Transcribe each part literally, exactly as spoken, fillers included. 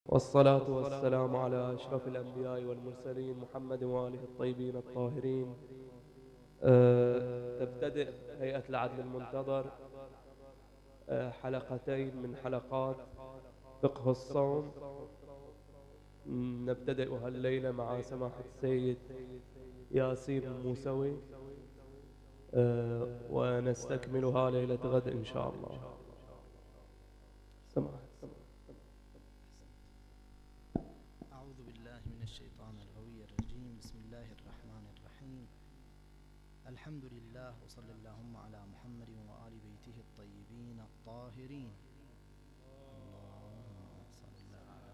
والصلاة والسلام على أشرف الأنبياء والمرسلين محمد وآله الطيبين الطاهرين. أه تبتدئ هيئة العدل المنتظر أه حلقتين من حلقات فقه الصوم. نبتدئها الليلة مع سماحة السيد ياسين الموسوي، أه ونستكملها ليلة غد إن شاء الله. سماحة أعوذ بالله من الشيطان الغوي الرجيم. بسم الله الرحمن الرحيم. الحمد لله وصلى اللهم على محمد وآل بيته الطيبين الطاهرين. اللهم صل على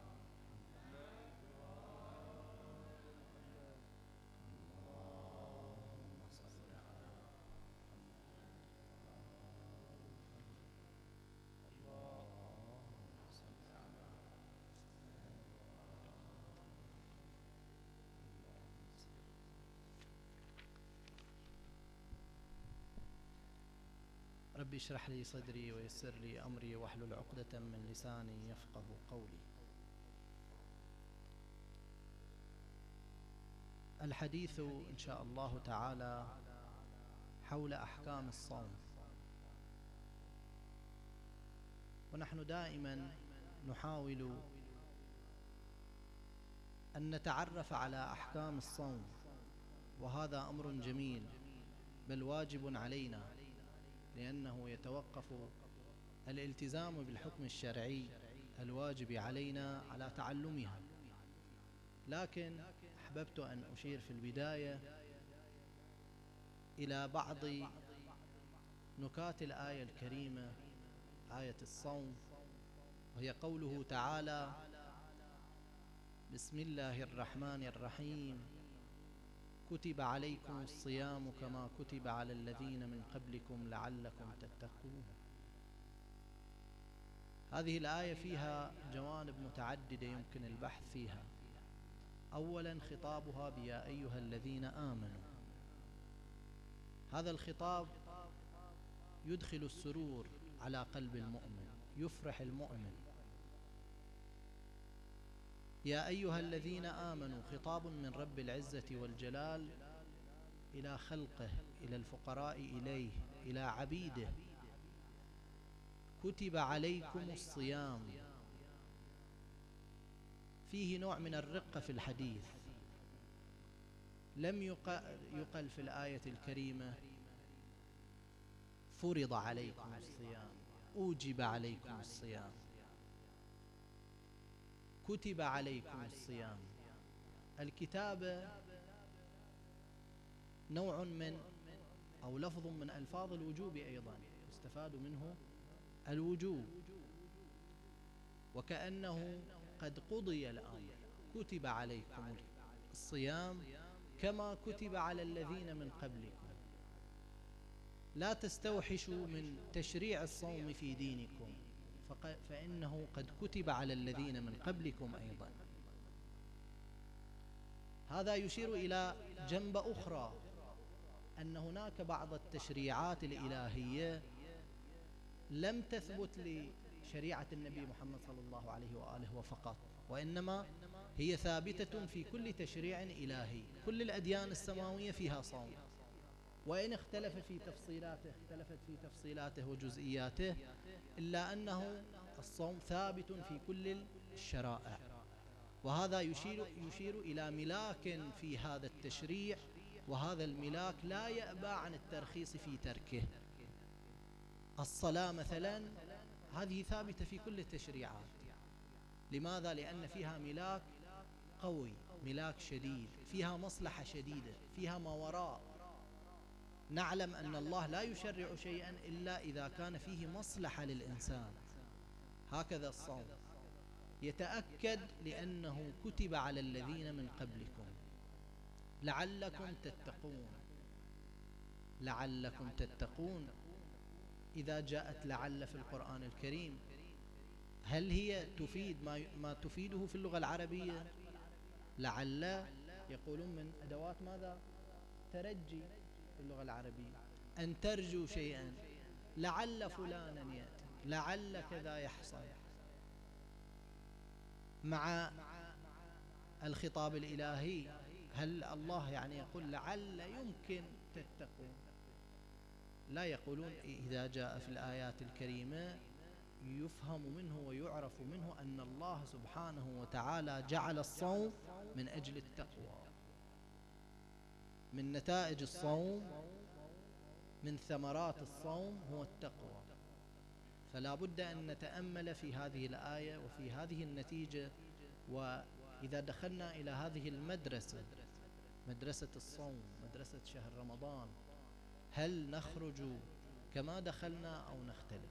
اللهم صل على اللهم صل على رب اشرح لي صدري ويسر لي أمري واحلل عقدة من لساني يفقه قولي. الحديث إن شاء الله تعالى حول أحكام الصوم، ونحن دائما نحاول أن نتعرف على أحكام الصوم، وهذا أمر جميل بل واجب علينا، لأنه يتوقف الالتزام بالحكم الشرعي الواجب علينا على تعلمها. لكن أحببت أن أشير في البداية إلى بعض نكات الآية الكريمة، آية الصوم، وهي قوله تعالى: بسم الله الرحمن الرحيم، كتب عليكم الصيام كما كتب على الذين من قبلكم لعلكم تتقون. هذه الآية فيها جوانب متعددة يمكن البحث فيها. أولا خطابها بيا أيها الذين آمنوا. هذا الخطاب يدخل السرور على قلب المؤمن، يفرح المؤمن. يا أيها الذين آمنوا خطاب من رب العزة والجلال إلى خلقه، إلى الفقراء إليه، إلى عبيده. كتب عليكم الصيام، فيه نوع من الرقة في الحديث. لم يقل في الآية الكريمة فرض عليكم الصيام، أوجب عليكم الصيام. كتب عليكم الصيام. الكتابة نوع من أو لفظ من ألفاظ الوجوب، أيضا يستفاد منه الوجوب، وكأنه قد قضي الأمر. كتب عليكم الصيام كما كتب على الذين من قبلكم. لا تستوحشوا من تشريع الصوم في دينكم، فإنه قد كتب على الذين من قبلكم أيضا. هذا يشير إلى جنب أخرى، أن هناك بعض التشريعات الإلهية لم تثبت لشريعة النبي محمد صلى الله عليه وآله وفقط، وإنما هي ثابتة في كل تشريع إلهي. كل الأديان السماوية فيها صوم، وإن اختلفت في تفصيلاته اختلفت في تفصيلاته وجزئياته، إلا أنه الصوم ثابت في كل الشرائع. وهذا يشير, يشير إلى ملاك في هذا التشريع، وهذا الملاك لا يأبى عن الترخيص في تركه. الصلاة مثلا هذه ثابتة في كل التشريعات. لماذا؟ لأن فيها ملاك قوي، ملاك شديد، فيها مصلحة شديدة، فيها ما وراء. نعلم أن الله لا يشرع شيئا إلا إذا كان فيه مصلحة للإنسان. هكذا الصوم يتأكد لأنه كتب على الذين من قبلكم لعلكم تتقون. لعلكم تتقون إذا جاءت لعل في القرآن الكريم، هل هي تفيد ما ما تفيده في اللغة العربية؟ لعل يقولون من أدوات ماذا؟ ترجي في اللغة العربية، أن ترجو شيئا، لعل فلانا يأتي، لعل كذا يحصل. مع الخطاب الإلهي. هل الله يعني يقول لعل يمكن تتقون؟ لا، يقولون إذا جاء في الآيات الكريمة يفهم منه ويعرف منه أن الله سبحانه وتعالى جعل الصوم من أجل التقوى، من نتائج الصوم، من ثمرات الصوم هو التقوى. فلا بد أن نتأمل في هذه الآية وفي هذه النتيجة. وإذا دخلنا إلى هذه المدرسة، مدرسة الصوم، مدرسة شهر رمضان، هل نخرج كما دخلنا أو نختلف؟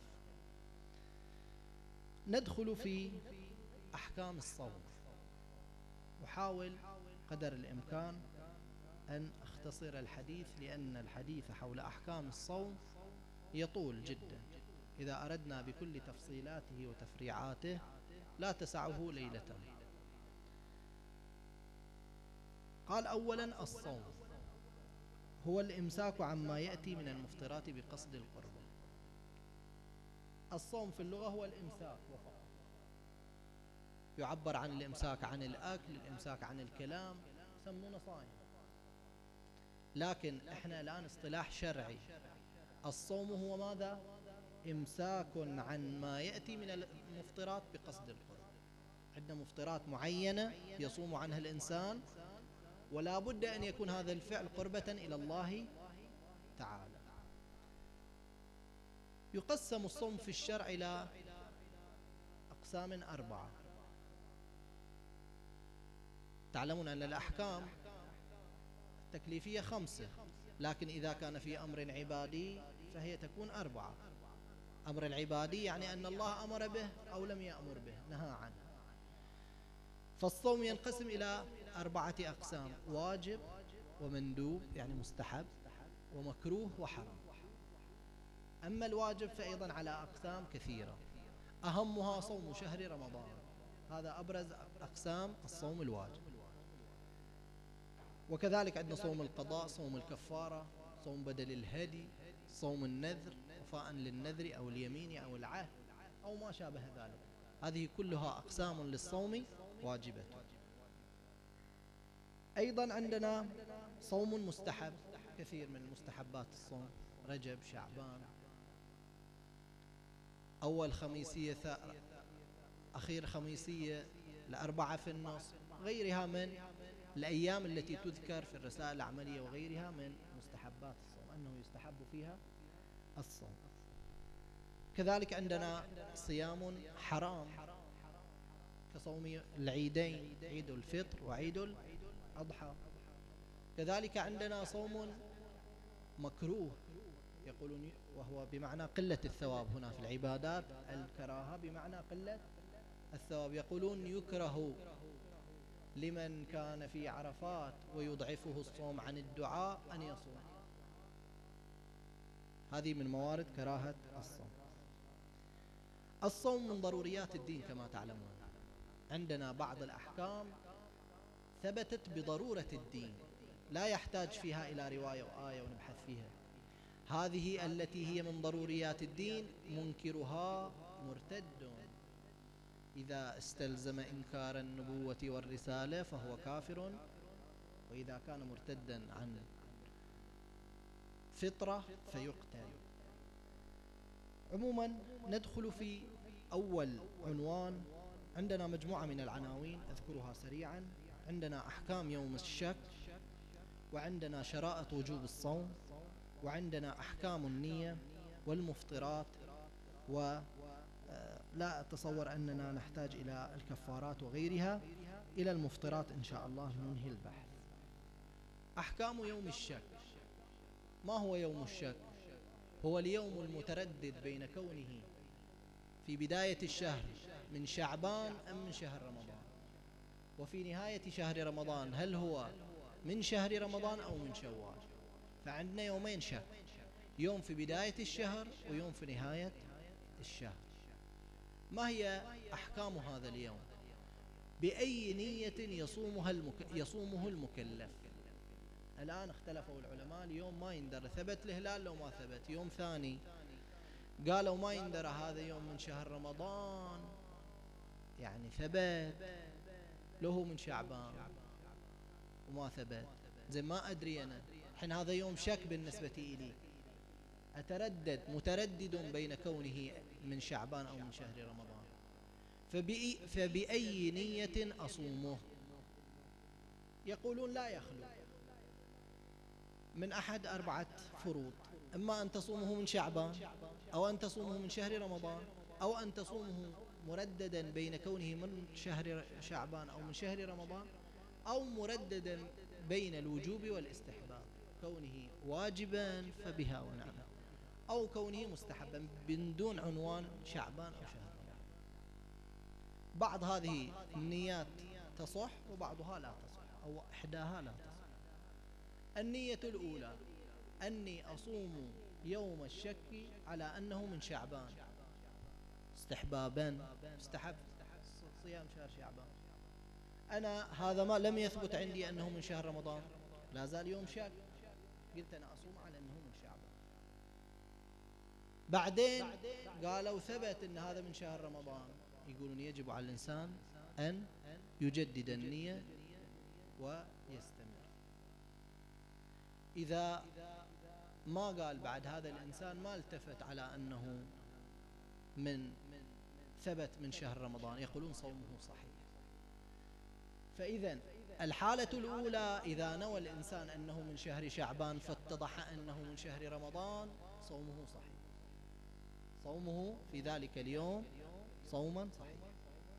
ندخل في أحكام الصوم. أحاول قدر الإمكان أن أختصر الحديث، لأن الحديث حول أحكام الصوم يطول جدا. إذا أردنا بكل تفصيلاته وتفريعاته لا تسعه ليلة. قال أولا: الصوم هو الإمساك عما يأتي من المفطرات بقصد القربة. الصوم في اللغة هو الإمساك وفقط. يعبر عن الإمساك عن الأكل، الإمساك عن الكلام، يسمونه صائم. لكن إحنا الآن اصطلاح شرعي، الصوم هو ماذا؟ إمساك عن ما يأتي من المفطرات بقصد القربة. عندنا مفطرات معينة يصوم عنها الإنسان، ولا بد أن يكون هذا الفعل قربة إلى الله تعالى. يقسم الصوم في الشرع إلى أقسام أربعة. تعلمون أن الأحكام التكليفية خمسة، لكن إذا كان في أمر عبادي فهي تكون أربعة. أمر العبادي يعني أن الله أمر به أو لم يأمر به، نهى عنه. فالصوم ينقسم إلى أربعة أقسام: واجب، ومندوب يعني مستحب، ومكروه، وحرام. أما الواجب فأيضا على أقسام كثيرة، أهمها صوم شهر رمضان، هذا أبرز أقسام الصوم الواجب. وكذلك عندنا صوم القضاء، صوم الكفارة، صوم بدل الهدي، صوم النذر، وفاء للنذر أو اليمين أو العهد أو ما شابه ذلك. هذه كلها أقسام للصوم واجبة. أيضا عندنا صوم مستحب، كثير من مستحبات الصوم: رجب، شعبان، أول خميسية، أخير خميسية، الأربعة في النص، غيرها من الأيام التي تذكر في الرسائل العملية وغيرها من مستحبات الصوم، أنه يستحب فيها الصوم. كذلك عندنا صيام حرام كصوم العيدين، عيد الفطر وعيد الأضحى. كذلك عندنا صوم مكروه، يقولون وهو بمعنى قلة الثواب. هنا في العبادات الكراهة بمعنى قلة الثواب، يقولون يكره لمن كان في عرفات ويضعفه الصوم عن الدعاء أن يصوم. هذه من موارد كراهة الصوم. الصوم من ضروريات الدين كما تعلمون. عندنا بعض الأحكام ثبتت بضرورة الدين، لا يحتاج فيها إلى رواية وآية ونبحث فيها. هذه التي هي من ضروريات الدين منكرها مرتد، إذا استلزم إنكار النبوة والرسالة فهو كافر، وإذا كان مرتدا عن فطرة فيقتل. عموما ندخل في أول عنوان. عندنا مجموعة من العناوين أذكرها سريعا. عندنا أحكام يوم الشك، وعندنا شرائط وجوب الصوم، وعندنا أحكام النية والمفطرات، ولا أتصور أننا نحتاج إلى الكفارات وغيرها. إلى المفطرات إن شاء الله ننهي البحث. أحكام يوم الشك. ما هو يوم الشك؟ هو اليوم المتردد بين كونه في بداية الشهر من شعبان أم من شهر رمضان، وفي نهاية شهر رمضان هل هو من شهر رمضان أو من شوال. فعندنا يومين شك: يوم في بداية الشهر ويوم في نهاية الشهر. ما هي أحكام هذا اليوم؟ بأي نية يصومها المك... يصومه المكلف؟ الآن اختلفوا العلماء. اليوم ما يندر ثبت الهلال لو ما ثبت. يوم ثاني قالوا ما يندر هذا يوم من شهر رمضان يعني ثبت، لو هو من شعبان وما ثبت، زين ما أدري أنا الحين هذا يوم شك بالنسبة إلي، أتردد متردد بين كونه من شعبان أو من شهر رمضان، فبأي, فبأي نية أصومه؟ يقولون لا يخلو من أحد أربعة فروض، إما أن تصومه من شعبان، أو أن تصومه من شهر رمضان، أو أن تصومه مرددا بين كونه من شهر شعبان أو من شهر رمضان، أو مرددا بين الوجوب والاستحباب، كونه واجبا فبها ونعمة، أو كونه مستحبا من دون عنوان شعبان أو شهر رمضان. بعض هذه النيات تصح وبعضها لا تصح، أو إحداها لا تصح. النية الأولى أني أصوم يوم الشك على أنه من شعبان استحبابا، استحب صيام شهر شعبان، أنا هذا ما لم يثبت عندي أنه من شهر رمضان، لا زال يوم شك، قلت أنا أصوم على أنه من شعبان. بعدين قالوا ثبت أن هذا من شهر رمضان، يقولون يجب على الإنسان أن يجدد النية ويستمر. إذا ما قال بعد هذا الإنسان ما التفت على أنه من ثبت من شهر رمضان، يقولون صومه صحيح. فإذا الحالة الأولى إذا نوى الإنسان أنه من شهر شعبان فاتضح أنه من شهر رمضان، صومه صحيح، صومه في ذلك اليوم صوما صحيحا.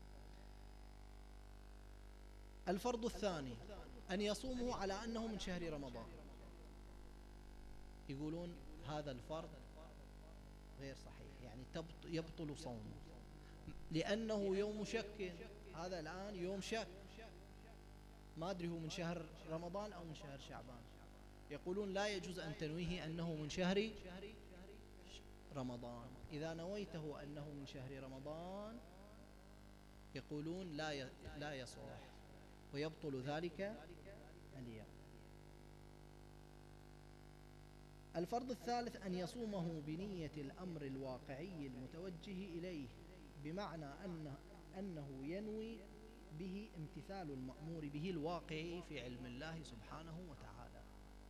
الفرض الثاني أن يصومه على أنه من شهر رمضان، يقولون هذا الفرض غير صحيح، يعني يبطل صومه، لأنه يوم شك، هذا الآن يوم شك، ما أدري هو من شهر رمضان أو من شهر شعبان. يقولون لا يجوز أن تنويه أنه من شهر رمضان، إذا نويته أنه من شهر رمضان يقولون لا لا يصح ويبطل ذلك اليوم. الفرض الثالث أن يصومه بنية الأمر الواقعي المتوجه إليه، بمعنى أنه, أنه ينوي به امتثال المأمور به الواقعي في علم الله سبحانه وتعالى،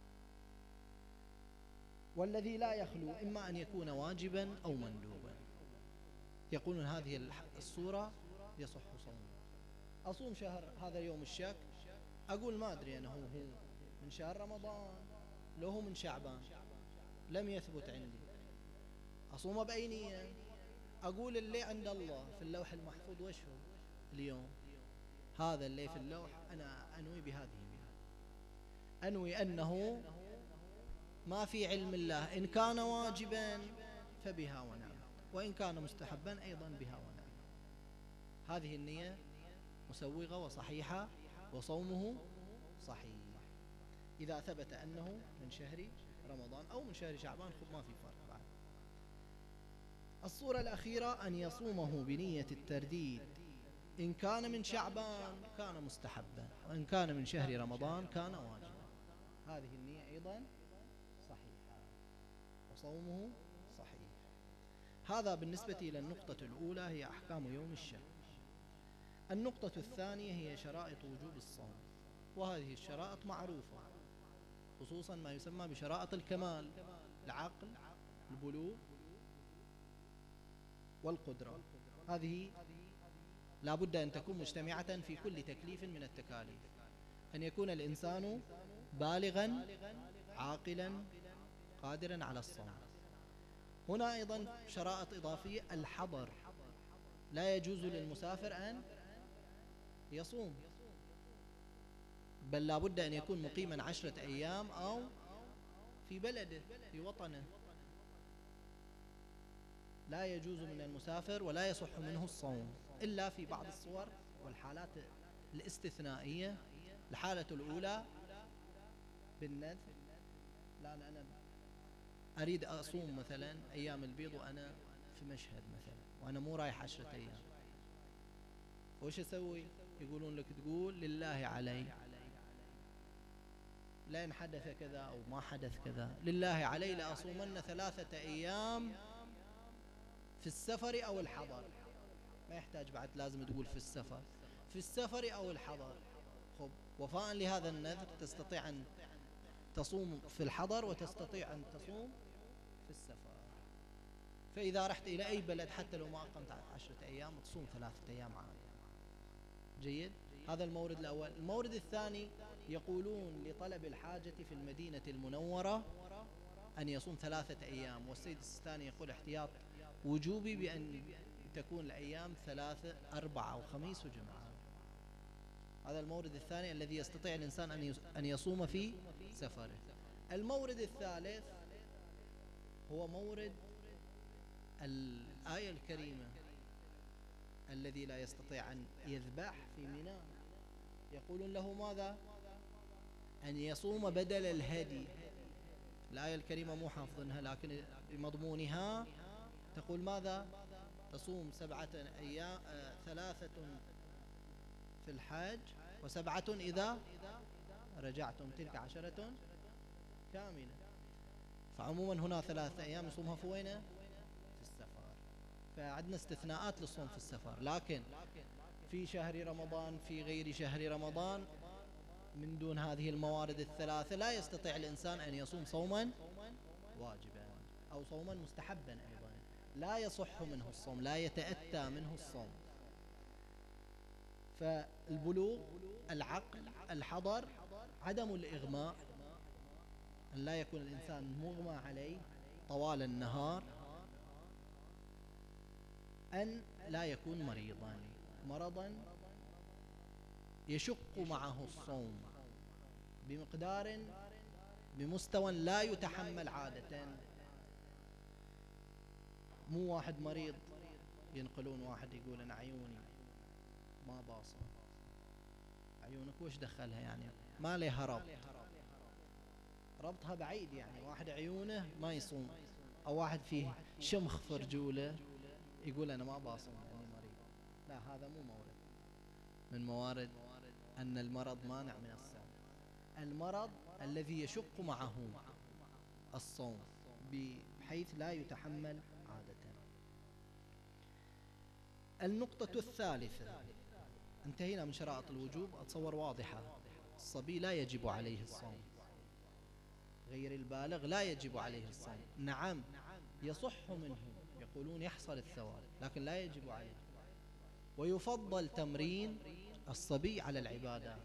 والذي لا يخلو إما أن يكون واجبا أو مندوبا. يقولون هذه الصورة يصح صومه. أصوم شهر هذا يوم الشك، أقول ما أدري أنه هو من شهر رمضان لو هو من شعبان، لم يثبت عندي، أصوم بأي نية؟ أقول اللي عند الله في اللوح المحفوظ وش هو اليوم، هذا اللي في اللوح أنا أنوي بهذه النية، أنوي أنه ما في علم الله، إن كان واجبا فبها ونعم، وإن كان مستحبا أيضا بها ونعم. هذه النية مسوغة وصحيحة وصومه صحيح إذا ثبت أنه من شهر رمضان أو من شهر شعبان، خب ما في فرق بعد. الصورة الأخيرة أن يصومه بنية الترديد، إن كان من شعبان كان مستحبا، وإن كان من شهر رمضان كان واجبا. هذه النية أيضا صحيحة وصومه صحيح. هذا بالنسبة إلى النقطة الأولى، هي أحكام يوم الشك. النقطة الثانية هي شرائط وجوب الصوم، وهذه الشرائط معروفة، خصوصا ما يسمى بشرائط الكمال: العقل، البلوغ، والقدرة. هذه لا بد أن تكون مجتمعة في كل تكليف من التكاليف، أن يكون الإنسان بالغا عاقلا قادرا على الصوم. هنا أيضا شرائط إضافية: الحضر، لا يجوز للمسافر أن يصوم، بل لا بد أن يكون مقيما عشرة أيام أو في بلده في وطنه. لا يجوز من المسافر ولا يصح منه الصوم إلا في بعض الصور والحالات الاستثنائية. الحالة الأولى بالنذر، لا أنا, أنا أريد أصوم مثلا أيام البيض وأنا في مشهد مثلا، وأنا مو رايح عشرة أيام، وش أسوي؟ يقولون لك تقول لله علي، لأن حدث كذا أو ما حدث كذا، لله علي لأصومن ثلاثة أيام في السفر أو الحضر. ما يحتاج بعد لازم تقول في السفر، في السفر أو الحضر. خب وفاء لهذا النذر تستطيع أن تصوم في الحضر وتستطيع أن تصوم في السفر. فإذا رحت إلى أي بلد حتى لو ما أقمت عشرة أيام تصوم ثلاثة أيام عادي. جيد. هذا المورد الأول. المورد الثاني يقولون لطلب الحاجة في المدينة المنورة أن يصوم ثلاثة أيام، والسيد السيستاني يقول احتياط وجوبي بأن تكون الأيام ثلاثة أربعة أو خميس وجمعة. هذا المورد الثاني الذي يستطيع الإنسان أن يصوم في سفره. المورد الثالث هو مورد الآية الكريمة الذي لا يستطيع أن يذبح في منى، يقولون له ماذا؟ أن يصوم بدل الهدي. الآية الكريمة مو حافظنها لكن بمضمونها تقول ماذا؟ تصوم سبعة أيام آه ثلاثة في الحج وسبعة إذا رجعتم تلك عشرة كاملة. فعموما هنا ثلاثة أيام يصومها في وين؟ في السفر. فعندنا استثناءات للصوم في السفر، لكن في شهر رمضان في غير شهر رمضان من دون هذه الموارد الثلاثة لا يستطيع الإنسان أن يصوم صوما واجبا أو صوما مستحبا أيضا، لا يصح منه الصوم، لا يتأتى منه الصوم. فالبلوغ، العقل، الحضر، عدم الإغماء، أن لا يكون الإنسان مغمى عليه طوال النهار، أن لا يكون مريضا مرضا يشق معه الصوم بمقدار بمستوى لا يتحمل عادة. مو واحد مريض ينقلون واحد يقول أنا عيوني ما باصة، عيونك وش دخلها يعني؟ ما لها ربط، ربطها بعيد يعني. واحد عيونه ما يصوم، أو واحد فيه شمخ في رجوله يقول أنا ما باصم يعني مريض. لا، هذا مو مورد من موارد أن المرض مانع من الصوم. المرض الذي يشق معه الصوم بحيث لا يتحمل عادة. النقطة الثالثة، انتهينا من شرائط الوجوب، أتصور واضحة. الصبي لا يجب عليه الصوم، غير البالغ لا يجب عليه الصوم. نعم يصح منه، يقولون يحصل الثواب، لكن لا يجب عليه. ويفضل تمرين الصبي على العبادات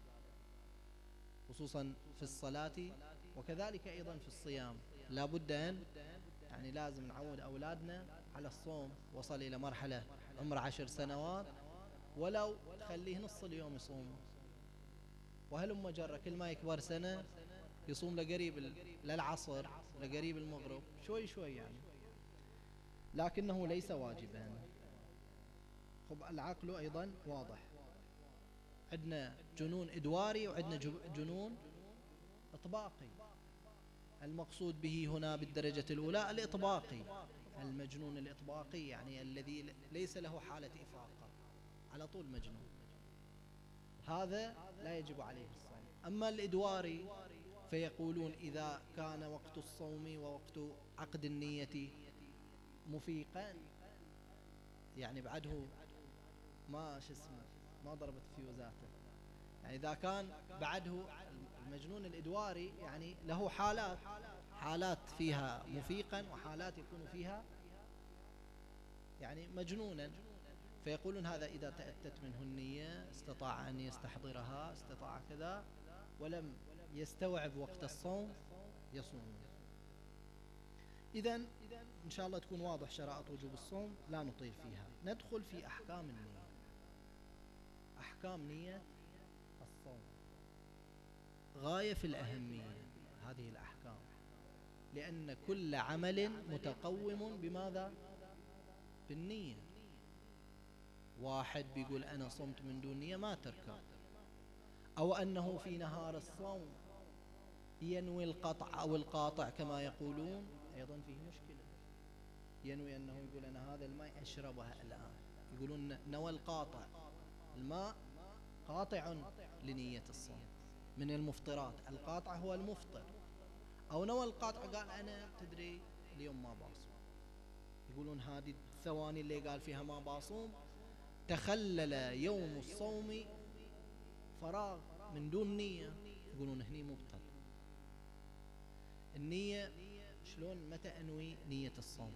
خصوصا في الصلاة، وكذلك أيضا في الصيام. لا بد أن يعني لازم نعود أولادنا على الصوم. وصل إلى مرحلة عمر عشر سنوات ولو تخليه نص اليوم يصوم، وهلم جرة كل ما يكبر سنة يصوم لقريب للعصر لقريب المغرب شوي شوي يعني، لكنه ليس واجبا. خب العقل أيضا واضح، عندنا جنون إدواري وعندنا جنون إطباقي. المقصود به هنا بالدرجة الأولى الإطباقي، المجنون الإطباقي يعني الذي ليس له حالة إفاقة، على طول مجنون، هذا لا يجب عليه الصوم. أما الإدواري فيقولون إذا كان وقت الصوم ووقت عقد النية مفيقا، يعني بعده ما شو اسمه ما ضربت فيوزاته، يعني إذا كان بعده المجنون الإدواري يعني له حالات، حالات فيها مفيقا وحالات يكون فيها يعني مجنونا. فيقولون هذا إذا تأتت منه النية استطاع أن يستحضرها، استطاع كذا، ولم يستوعب وقت الصوم يصوم. إذن إن شاء الله تكون واضح شرائط وجوب الصوم، لا نطيل فيها. ندخل في أحكام النية. أحكام نية الصوم غاية في الأهمية هذه الأحكام، لأن كل عمل متقوم بماذا؟ بالنية. واحد بيقول أنا صمت من دون نية ما تركب، أو أنه في نهار الصوم ينوي القطع أو القاطع كما يقولون، أيضا فيه مشكلة. ينوي أنه يقول أنا هذا الماء أشربها الآن، يقولون نوى القاطع، الماء قاطع لنية الصوم من المفطرات، القاطع هو المفطر. أو نوى القاطع قال أنا تدري اليوم ما باصوم، يقولون هذه الثواني اللي قال فيها ما باصوم تخلل يوم الصوم فراغ من دون نية، يقولون هني مبطل. النية شلون متى أنوي نية الصوم؟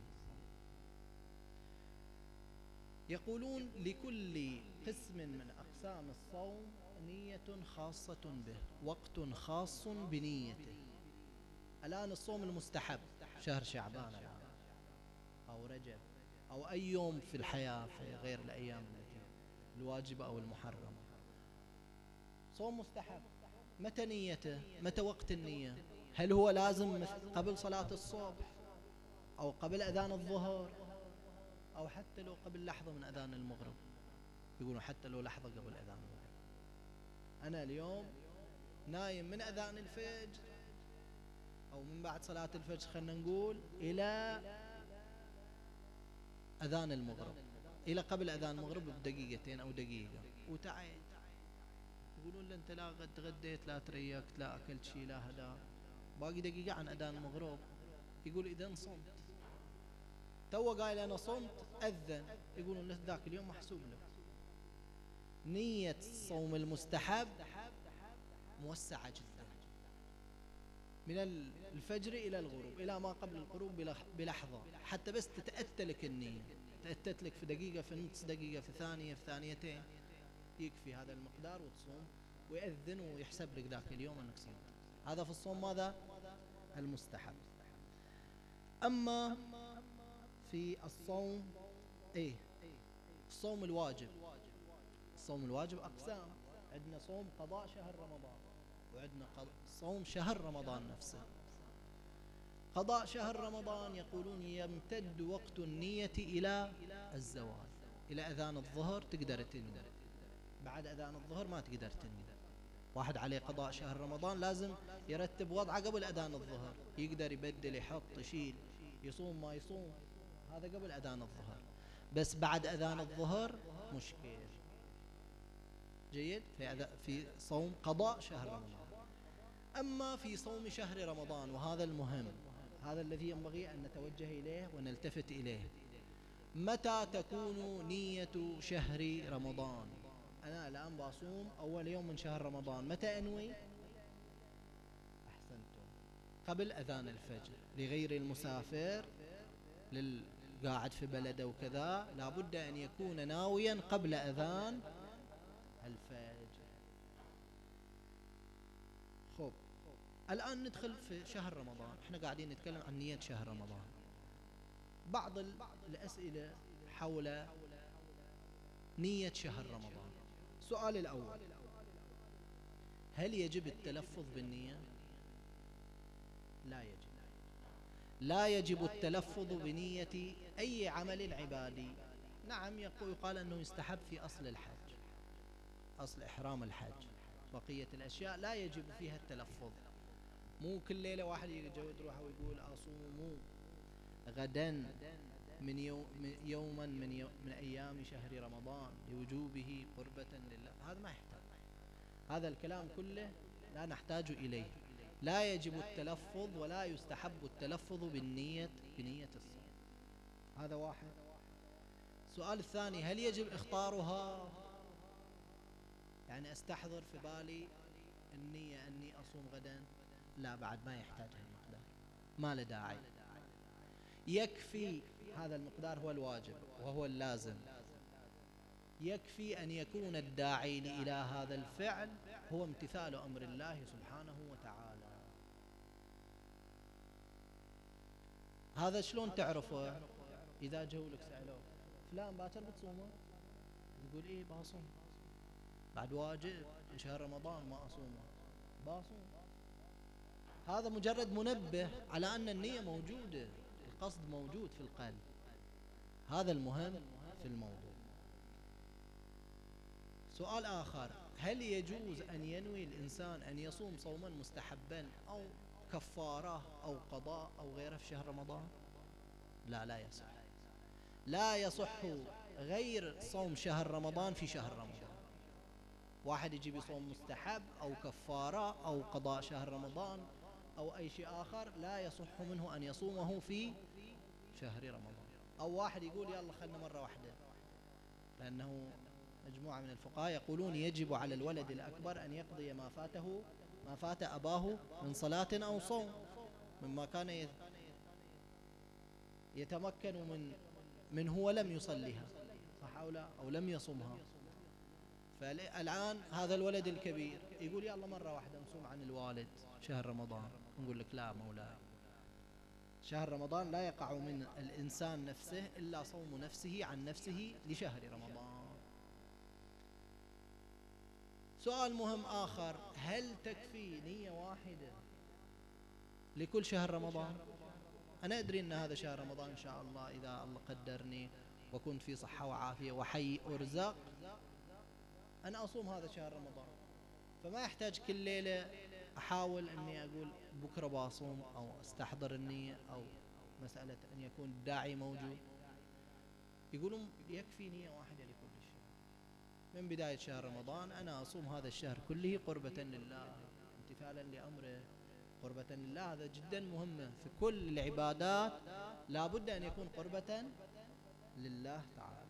يقولون لكل قسم من أقسام الصوم نية خاصة به، وقت خاص بنيته. الآن الصوم المستحب شهر شعبان الآن أو رجب أو أي يوم في الحياة في غير الأيام التي الواجبة أو المحرمة، صوم مستحب. متى نيته؟ متى وقت النية؟ هل هو لازم قبل صلاة الصبح أو قبل أذان الظهر أو حتى لو قبل لحظة من أذان المغرب؟ يقولون حتى لو لحظة قبل أذان المغرب. أنا اليوم نايم من أذان الفجر أو من بعد صلاة الفجر خلنا نقول إلى أذان المغرب، إلى قبل أذان المغرب بدقيقتين أو دقيقة، وتعيت. يقولون لا أنت لا تغديت لا تريكت لا أكلت شيء لا هدا، باقي دقيقة عن أذان المغرب. يقول إذا صمت، تو قايل أنا صمت أذن، يقولون ذاك اليوم محسوب له. نية الصوم المستحب موسعة جدا، من الفجر إلى الغروب، إلى ما قبل الغروب بلحظة، حتى بس تتأتى لك النية، تأتت لك في دقيقة في نص دقيقة في ثانية في ثانيتين، يكفي هذا المقدار وتصوم، ويأذن ويحسب لك ذاك اليوم أنك صمت. هذا في الصوم ماذا؟ المستحب. أما في الصوم إيه الصوم الواجب، الصوم الواجب أقسام. عندنا صوم قضاء شهر رمضان، وعندنا صوم شهر رمضان نفسه. قضاء شهر رمضان يقولون يمتد وقت النية إلى الزوال، إلى أذان الظهر تقدر تنوي، بعد أذان الظهر ما تقدر تنوي. واحد عليه قضاء شهر رمضان لازم يرتب وضعه قبل أذان الظهر، يقدر يبدل يحط يشيل، يصوم ما يصوم، هذا قبل أذان الظهر. بس بعد أذان الظهر مشكل. جيد. في في صوم قضاء شهر رمضان. أما في صوم شهر رمضان، وهذا المهم، هذا الذي ينبغي أن نتوجه إليه ونلتفت إليه، متى تكون نية شهر رمضان؟ أنا الآن بصوم أول يوم من شهر رمضان، متى أنوي؟ أحسنتم، قبل أذان الفجر. لغير المسافر، للقاعد في بلده وكذا، لابد أن يكون ناويا قبل أذان الفجر. خب، الآن ندخل في شهر رمضان، احنا قاعدين نتكلم عن نية شهر رمضان. بعض الأسئلة حول نية شهر رمضان. السؤال الأول: هل يجب التلفظ بالنية؟ لا يجب. لا يجب التلفظ بنية أي عمل عبادي. نعم، يقال أنه يستحب في أصل الحج، أصل إحرام الحج. بقية الأشياء لا يجب فيها التلفظ. مو كل ليلة واحد يجود روحه ويقول أصوم غدا من يوم يوما من, يوم من أيام شهر رمضان لوجوبه قربة لله. هذا ما يحتاج، هذا الكلام كله لا نحتاج إليه. لا يجب التلفظ ولا يستحب التلفظ بالنية بنية الصوم. هذا واحد. السؤال الثاني: هل يجب إخطارها؟ يعني أستحضر في بالي النية أني أصوم غدا؟ لا، بعد ما يحتاج هالمقدار، ما له داعي. يكفي هذا المقدار هو الواجب وهو اللازم. يكفي أن يكون الداعي إلى هذا الفعل هو امتثال أمر الله سبحانه وتعالى. هذا شلون تعرفه؟ إذا جو لك سألوه فلان باكر بتصومه؟ تقول إيه باصوم، بعد واجب شهر رمضان ما أصومه، باصوم. هذا مجرد منبه على أن النية موجودة، القصد موجود في القلب. هذا المهم في الموضوع. سؤال آخر: هل يجوز أن ينوي الإنسان أن يصوم صوما مستحبا أو كفارة أو قضاء أو غيره في شهر رمضان؟ لا، لا يصح. لا يصح غير صوم شهر رمضان في شهر رمضان. واحد يجي بصوم مستحب أو كفارة أو قضاء شهر رمضان أو أي شيء آخر، لا يصح منه أن يصومه في شهر رمضان. أو واحد يقول يلا خلنا مرة واحدة، لأنه مجموعة من الفقهاء يقولون يجب على الولد الأكبر أن يقضي ما فاته ما فات أباه من صلاة أو صوم، مما كان يتمكن من من هو لم يصليها، صح أو لا، أو لم يصمها. فالآن هذا الولد الكبير يقول يلا مرة واحدة نصوم عن الوالد شهر رمضان، نقول لك لا مولاي، شهر رمضان لا يقع من الإنسان نفسه إلا صوم نفسه عن نفسه لشهر رمضان. سؤال مهم آخر، هل تكفي نية واحدة لكل شهر رمضان؟ أنا أدري أن هذا شهر رمضان إن شاء الله إذا الله قدرني وكنت في صحة وعافية وحي أرزق أنا أصوم هذا شهر رمضان، فما يحتاج كل ليلة أحاول أني أقول بكرة بصوم أو أستحضر النية أو مسألة أن يكون الداعي موجود. يقولون يكفي نية واحدة لكل شيء. من بداية شهر رمضان أنا أصوم هذا الشهر كله قربة لله، امتثالا لأمره، قربة لله. هذا جدا مهمة في كل العبادات، لا بد أن يكون قربة لله تعالى.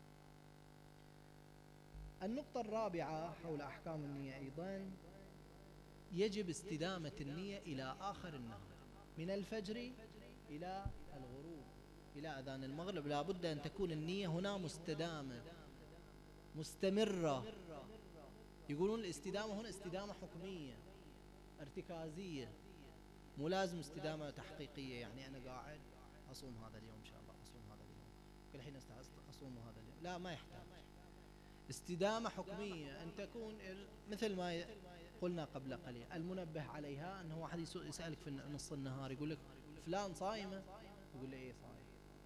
النقطة الرابعة حول أحكام النية أيضا، يجب استدامة النية إلى آخر النهار، من الفجر إلى الغروب إلى أذان المغرب، لا بد أن تكون النية هنا مستدامة مستمرة. يقولون الاستدامة هنا استدامة حكمية ارتكازية، مو لازم استدامة تحقيقية، يعني أنا قاعد أصوم هذا اليوم إن شاء الله، أصوم هذا اليوم كل حين أصوم هذا اليوم، لا، ما يحتاج. استدامة حكمية أن تكون مثل ما قلنا قبل قليل، المنبه عليها أنه واحد يسألك في نص النهار يقول لك فلان صايمة، يقول له إيه صايم.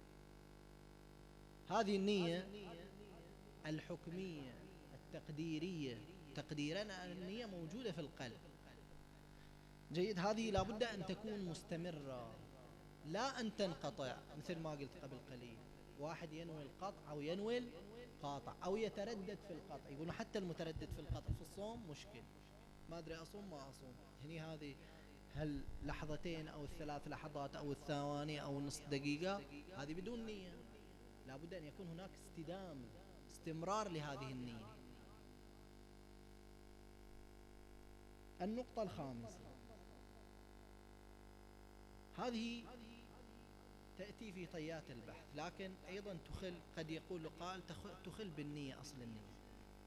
هذه النية الحكمية التقديرية، تقديرنا النية موجودة في القلب، جيد. هذه لابد أن تكون مستمرة، لا أن تنقطع، مثل ما قلت قبل قليل واحد ينوي القطع أو ينوي القاطع أو يتردد في القطع. يقولون حتى المتردد في القطع في الصوم مشكل، ما أدري أصوم ما أصوم. هني هذه هل لحظتين أو الثلاث لحظات أو الثواني أو نصف دقيقة، هذه بدون نية. لابد أن يكون هناك استدامة، استمرار لهذه النية. النقطة الخامسة، هذه تأتي في طيات البحث، لكن أيضا تخل، قد يقول قال تخل بالنية، أصل النية.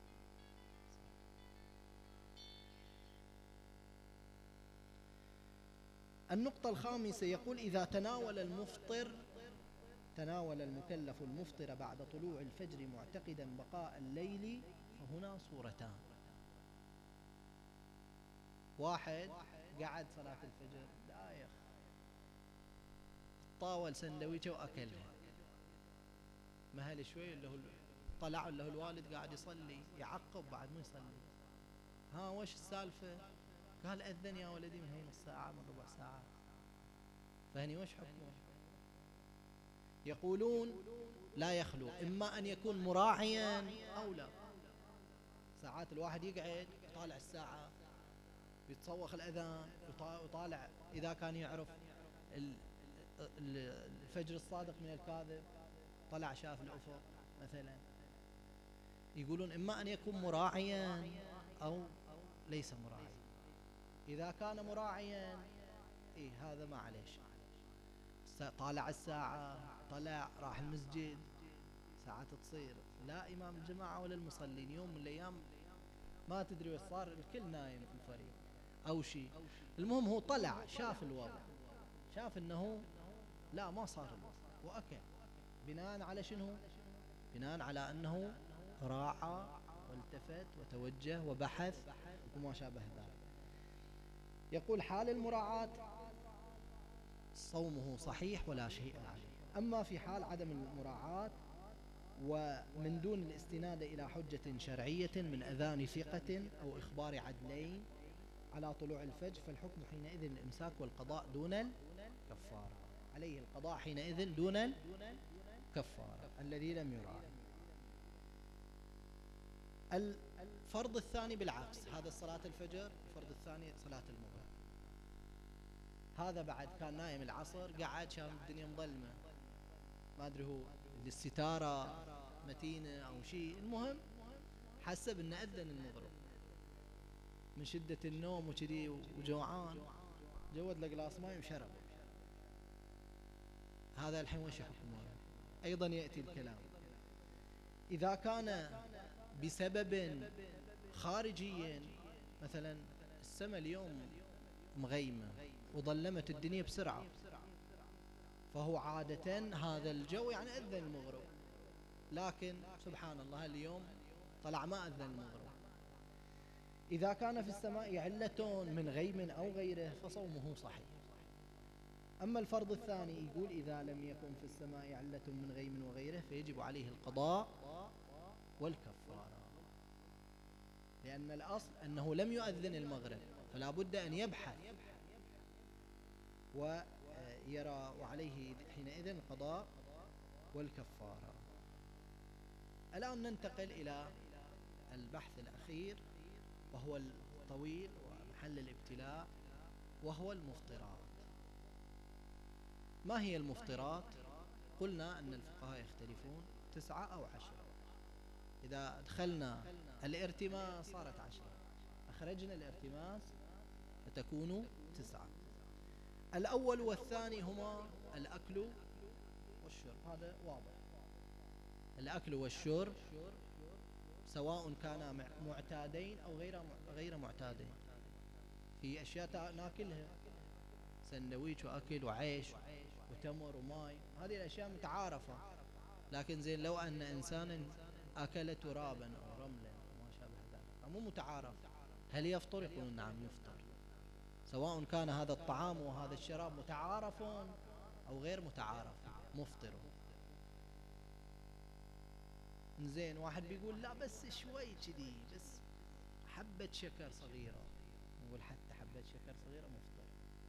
النقطة الخامسة يقول إذا تناول المفطر تناول المكلف المفطر بعد طلوع الفجر معتقدا بقاء الليل فهنا صورتان. واحد قعد صلاة الفجر دايخ طاول سندويشة وأكلها، مهل شوي اللي هو طلع اللي هو الوالد قاعد يصلي، يعقب بعد مو يصلي، ها وش السالفة؟ قال أذن يا ولدي من هي نص ساعة من ربع ساعة. فهني وش حكمه؟ يقولون لا يخلو، إما أن يكون مراعيا أو لا. ساعات الواحد يقعد يطالع الساعة، يتصوخ الأذان، يطالع إذا كان يعرف الفجر الصادق من الكاذب، طلع شاف الأفق مثلا. يقولون إما أن يكون مراعيا أو ليس مراعيا. إذا كان مراعيا إيه هذا ما عليه شيء، طالع الساعة، طلع راح المسجد، ساعات تصير لا إمام الجماعة ولا المصلين، يوم من الأيام ما تدري وش صار، الكل نايم في الفريق أو شيء. المهم هو طلع شاف الوضع، شاف أنه لا ما صار الوضع وأكل، بناء على شنو؟ بناء على أنه راعى والتفت وتوجه وبحث وما شابه ذلك. يقول حال المراعاة صومه صحيح ولا شيء عليه. أما في حال عدم المراعاة ومن دون الاستناد إلى حجة شرعية من أذان ثقة أو إخبار عدلين على طلوع الفجر، فالحكم حينئذ الإمساك والقضاء دون الكفارة. عليه القضاء حينئذ دون الكفارة الذي لم يراعي. الفرض الثاني بالعكس، هذا صلاة الفجر، الفرض الثاني صلاة المغرب. هذا بعد كان نايم العصر، قعد شاف الدنيا مظلمة، ما أدري هو الستارة متينة أو شيء، المهم حسب أن أذن المغرب من شدة النوم وكذي وجوعان، جود له قلاص ماء وشرب. هذا الحين وش حكمه؟ أيضا يأتي الكلام إذا كان بسبب خارجي، مثلا السماء اليوم مغيمة وظلمت الدنيا بسرعة، فهو عادة هذا الجو يعني أذن المغرب، لكن سبحان الله اليوم طلع ما أذن المغرب. إذا كان في السماء علة من غيم أو غيره فصومه صحيح. أما الفرض الثاني يقول إذا لم يكن في السماء علة من غيم وغيره فيجب عليه القضاء والكفارة، لأن الأصل أنه لم يؤذن المغرب، فلا بد أن يبحث ويرى، وعليه حينئذ القضاء والكفارة. الآن ننتقل إلى البحث الأخير وهو الطويل ومحل الابتلاء، وهو المفطرات. ما هي المفطرات؟ قلنا أن الفقهاء يختلفون تسعة أو عشرة. إذا دخلنا الارتماس صارت عشرة، أخرجنا الارتماس فتكون تسعة. الأول والثاني هما الأكل والشرب، هذا واضح. الأكل والشرب سواء كانا معتادين أو غير غير معتادين. في أشياء ناكلها سندويش وأكل وعيش وتمر وماي، هذه الأشياء متعارفة، لكن زين لو أن إنسانا أكل ترابا أو رملا وما شابه ذلك مو متعارف، هل يفطر؟ يقولون نعم يفطر، سواء كان هذا الطعام وهذا الشراب متعارف أو غير متعارف مفطر. زين واحد بيقول لا بس شوي كذي، بس حبة شكر صغيرة، نقول حتى حبة شكر صغيرة مفطر.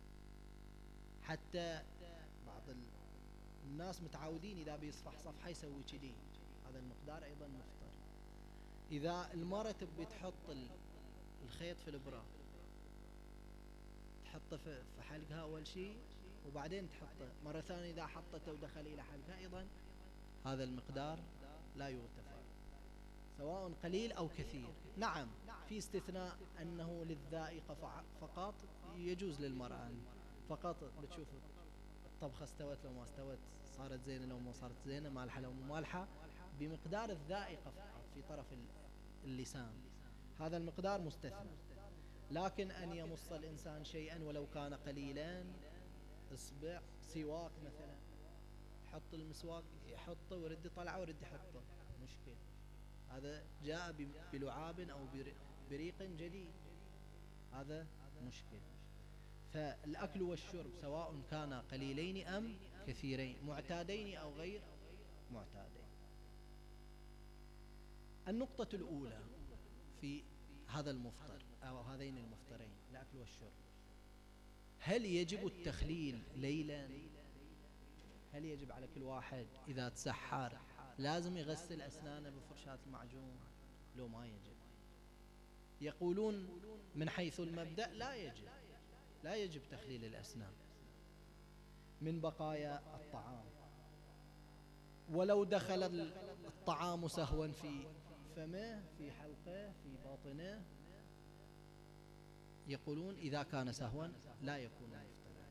حتى بعض الناس متعودين إذا بيصفح صفحة يسوي كذي، هذا المقدار أيضا مفطر. إذا المرأة تبي تحط الخيط في الإبرة تحطه في حلقها أول شيء وبعدين تحطه مرة ثانية، إذا حطته ودخل إلى حلقها أيضا هذا المقدار لا يغتفر سواء قليل أو كثير. نعم في استثناء أنه للذائقة فقط، يجوز للمرأة فقط بتشوف الطبخة استوت لو ما استوت، صارت زينة لو ما صارت زينة، مالحة لو مو مالحة، بمقدار الذائقة فقط في طرف اللسان، هذا المقدار مستثنى. لكن أن يمص الإنسان شيئا ولو كان قليلا، إصبع سواك مثلا، يحط المسواك يحطه ويرد يطلعه ويرد يحطه، مشكل، هذا جاء بلعاب أو بريق جديد، هذا مشكل. فالأكل والشرب سواء كان قليلين أم كثيرين، معتادين أو غير معتادين. النقطة الأولى في هذا المفطر أو هذين المفطرين الأكل والشرب، هل يجب التخليل ليلا؟ هل يجب على كل واحد إذا تسحر لازم يغسل أسنانه بفرشاة المعجون؟ لو ما يجب. يقولون من حيث المبدأ لا يجب، لا يجب تخليل الأسنان من بقايا الطعام، ولو دخل الطعام سهوا في فمه في حلقه في باطنه، يقولون إذا كان سهوا لا يكون مفطرا.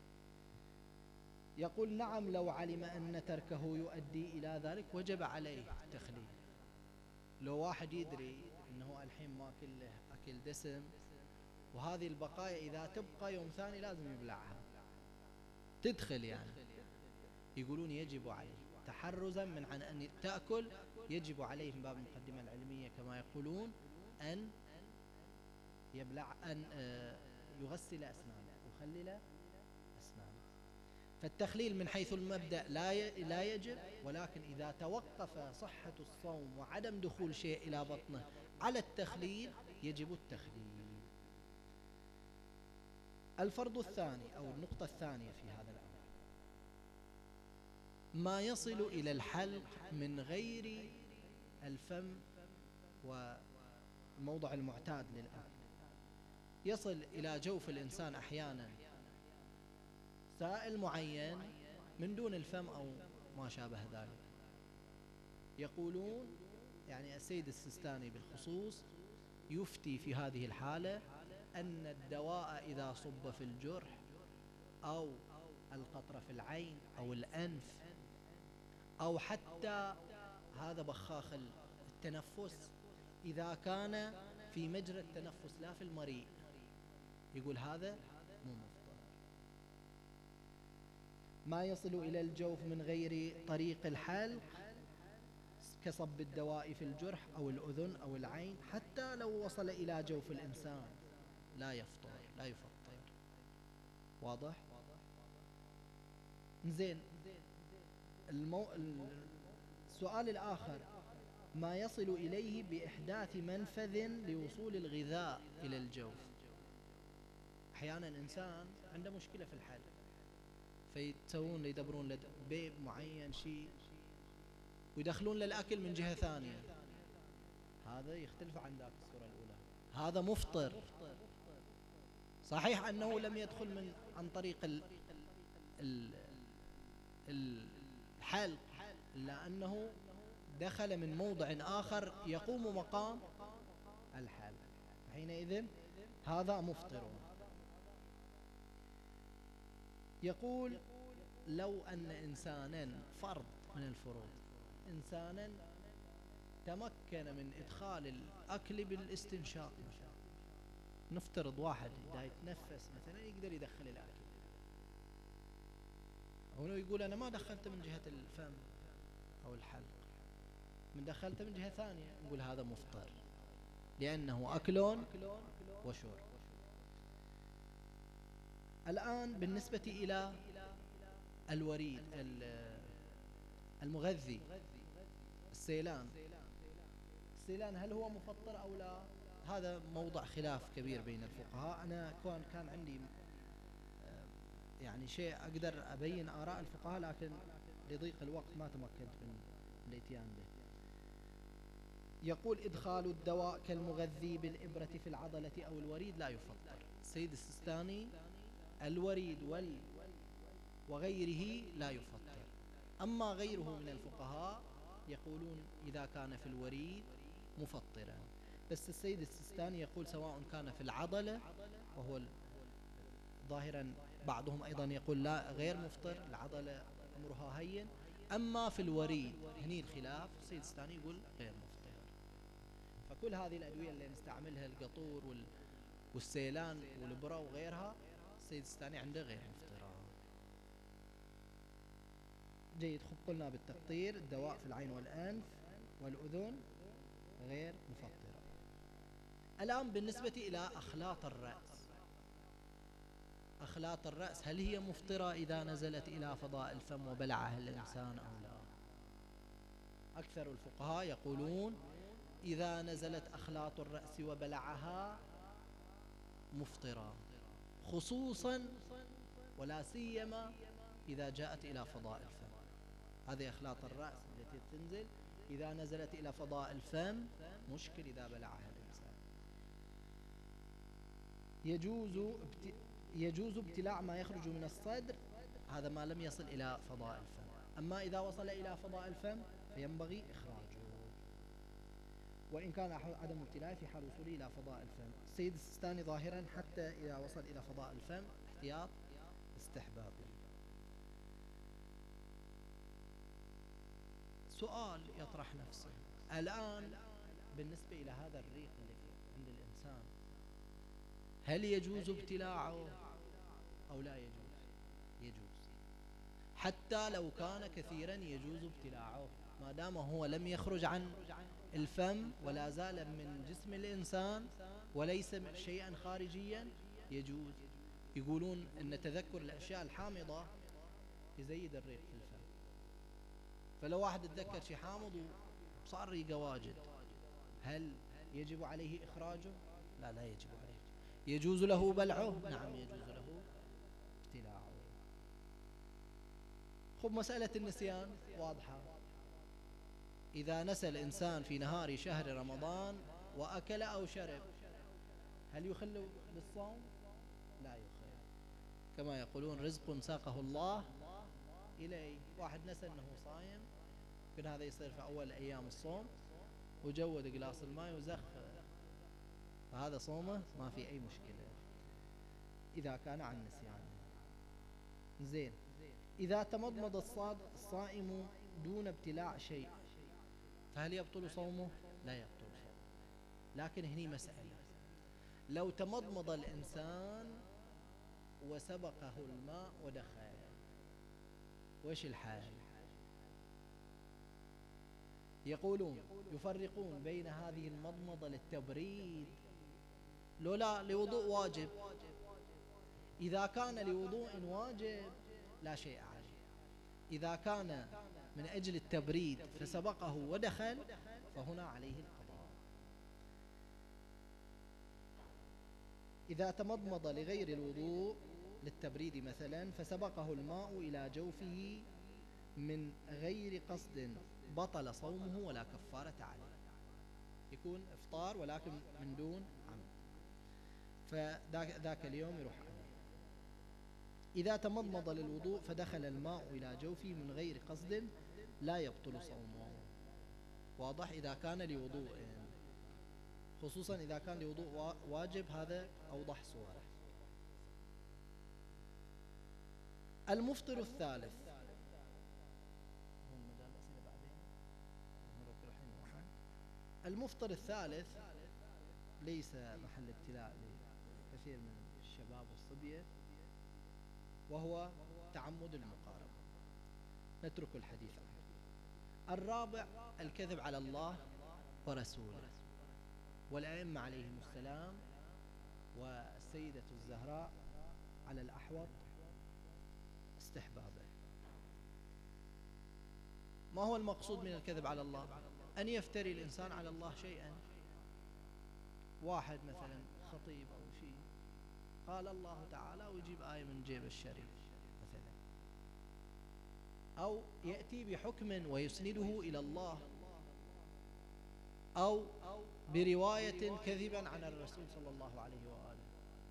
يقول نعم لو علم أن تركه يؤدي إلى ذلك وجب عليه التخليل. لو واحد يدري أنه الحين ما كله أكل دسم وهذه البقايا إذا تبقى يوم ثاني لازم يبلعها تدخل يعني، يقولون يجب عليه تحرزا من عن أن تأكل، يجب عليه من باب المقدمة العلمية كما يقولون أن يبلع، أن يغسل أسنانه يخلل أسنانه. فالتخليل من حيث المبدأ لا لا يجب، ولكن إذا توقف صحة الصوم وعدم دخول شيء إلى بطنه على التخليل يجب التخليل. الفرض الثاني أو النقطة الثانية في هذا الأمر ما يصل إلى الحلق من غير الفم والموضع المعتاد للأكل، يصل إلى جوف الإنسان أحيانا سائل معين من دون الفم أو ما شابه ذلك، يقولون يعني السيد السيستاني بالخصوص يفتي في هذه الحالة أن الدواء إذا صب في الجرح أو القطرة في العين أو الأنف أو حتى هذا بخاخ التنفس إذا كان في مجرى التنفس لا في المريء، يقول هذا مو مفطر. ما يصل إلى الجوف من غير طريق الحلق كصب الدواء في الجرح أو الأذن أو العين حتى لو وصل إلى جوف الإنسان لا يفطر لا يفطر. واضح؟ زين. المو... السؤال الآخر ما يصل إليه بإحداث منفذ لوصول الغذاء إلى الجوف. أحيانا إنسان عنده مشكلة في الحلق فيتسوون يدبرون له بيب معين شيء ويدخلون للأكل من جهة ثانية، هذا يختلف عن ذاك الصورة الأولى، هذا مفطر. صحيح أنه لم يدخل من عن طريق ال ال الحلق، إلا أنه دخل من موضع آخر يقوم مقام الحلق، حينئذ هذا مفطر. يقول لو أن إنسانا فرض من الفروض إنسانا تمكن من إدخال الأكل بالاستنشاق مثلا، نفترض واحد إذا يتنفس مثلا يقدر يدخل الأكل، هنا يقول أنا ما دخلت من جهة الفم أو الحلق، من دخلت من جهة ثانية، نقول هذا مفطر لأنه أكل وشرب. الآن بالنسبة إلى الوريد المغذي السيلان، السيلان هل هو مفطر أو لا؟ هذا موضع خلاف كبير بين الفقهاء. أنا كان كان عندي يعني شيء أقدر أبين آراء الفقهاء لكن لضيق الوقت ما تمكنت من الاتيان به. يقول إدخال الدواء كالمغذي بالإبرة في العضلة أو الوريد لا يفطر. السيد السيستاني الوريد وال وغيره لا يفطر، أما غيره من الفقهاء يقولون إذا كان في الوريد مفطرا. بس السيد السيستاني يقول سواء كان في العضلة، وهو ظاهرا بعضهم أيضا يقول لا غير مفطر، العضلة أمرها هين، أما في الوريد هني الخلاف، السيد السيستاني يقول غير مفطر. فكل هذه الأدوية اللي نستعملها القطور والسيلان والبرا وغيرها السيد السيستاني عنده غير مفطرة. جيد. خب قلنا بالتقطير الدواء في العين والأنف والأذن غير مفطرة. الآن بالنسبة إلى أخلاط الرأس، أخلاط الرأس هل هي مفطرة إذا نزلت إلى فضاء الفم وبلعها الإنسان أو لا؟ أكثر الفقهاء يقولون إذا نزلت أخلاط الرأس وبلعها مفطرة، خصوصا ولا سيما إذا جاءت إلى فضاء الفم. هذه أخلاط الرأس التي تنزل إذا نزلت إلى فضاء الفم مشكل إذا بلعها الإنسان. يجوز يجوز ابتلاع ما يخرج من الصدر، هذا ما لم يصل إلى فضاء الفم، أما إذا وصل إلى فضاء الفم فينبغي إخراجه، وإن كان عدم ابتلاع في حال وصوله إلى فضاء الفم. السيد السيستاني ظاهرا حتى إذا وصل إلى فضاء الفم احتياط استحبابي. سؤال يطرح نفسه الآن بالنسبة إلى هذا الريق اللي عند الإنسان، هل يجوز ابتلاعه أو لا يجوز؟ يجوز، حتى لو كان كثيرا يجوز ابتلاعه ما دام هو لم يخرج عن الفم ولا زال من جسم الإنسان وليس شيئا خارجيا يجوز. يقولون أن تذكر الأشياء الحامضة يزيد الريق في الفم، فلو واحد تذكر شيء حامض وصار ريقه واجد هل يجب عليه إخراجه؟ لا لا يجب عليه. يجوز له بلعه؟ نعم يجوز له ابتلاعه. خب مسألة النسيان واضحة، إذا نسى الإنسان في نهار شهر رمضان وأكل أو شرب هل يخل بالصوم؟ لا يخل، كما يقولون رزق ساقه الله إليه. واحد نسى أنه صايم ممكن هذا يصير في أول أيام الصوم وجود قلاص الماء وزخ، فهذا صومه ما في أي مشكلة إذا كان عن نسيان. زين، إذا تمضمض الصائم دون ابتلاع شيء فهل يبطل صومه؟ لا يبطل صومه. لكن هني مسألة، لو تمضمض الإنسان وسبقه الماء ودخل، وش الحال؟ يقولون يفرقون بين هذه المضمضة للتبريد لو لا لوضوء واجب. إذا كان لوضوء واجب لا شيء عليه، إذا كان من أجل التبريد فسبقه ودخل فهنا عليه القضاء. إذا تمضمض لغير الوضوء للتبريد مثلا فسبقه الماء إلى جوفه من غير قصد بطل صومه ولا كفارة عليه، يكون إفطار ولكن من دون عمد، فذاك اليوم يروح عليه. إذا تمضمض للوضوء فدخل الماء إلى جوفه من غير قصد لا يبطل صومه. واضح؟ إذا كان لوضوء، خصوصا إذا كان لوضوء واجب، هذا أوضح صورة. المفطر الثالث، المفطر الثالث ليس محل ابتلاء لكثير من الشباب والصبية، وهو تعمد المقاربة، نترك الحديث عنه. الرابع الكذب على الله ورسوله، والأئمة عليهم السلام والسيدة الزهراء على الأحوط استحبابه. ما هو المقصود من الكذب على الله؟ أن يفتري الإنسان على الله شيئا. واحد مثلا خطيب أو شيء قال الله تعالى ويجيب آية من جيب الشريف مثلا، أو يأتي بحكم ويسنده إلى الله، أو برواية كذبا عن الرسول صلى الله عليه وآله،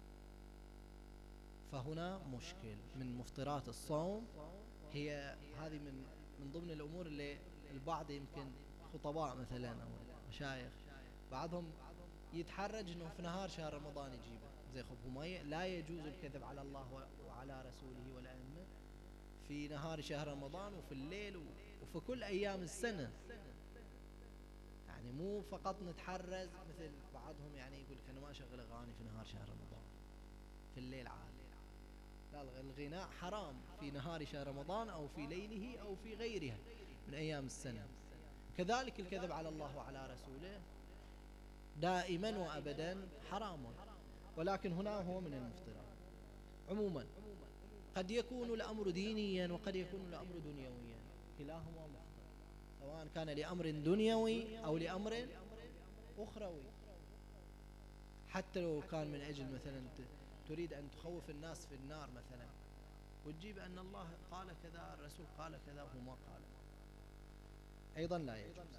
فهنا مشكل. من مفطرات الصوم هي هذه، من من ضمن الأمور اللي البعض يمكن خطباء مثلا أو مشايخ بعضهم يتحرج انه في نهار شهر رمضان يجيبه، زي خب لا يجوز الكذب على الله وعلى رسوله والأئمة في نهار شهر رمضان وفي الليل وفي كل أيام السنة. يعني مو فقط نتحرز مثل بعضهم، يعني يقول لك أنا ما أشغل أغاني في نهار شهر رمضان في الليل عادي. لا، الغناء حرام في نهار شهر رمضان أو في ليله أو في غيرها من أيام السنة. كذلك الكذب على الله وعلى رسوله دائما وأبدا حرام، ولكن هنا هو من المفطرات. عموما قد يكون الأمر دينيا وقد يكون الأمر دنيويا، كلاهما مفطر، سواء كان لأمر دنيوي أو لأمر أخروي. حتى لو كان من أجل مثلا تريد أن تخوف الناس في النار مثلا، وتجيب أن الله قال كذا، الرسول قال كذا وهو ما قال، أيضا لا يجوز.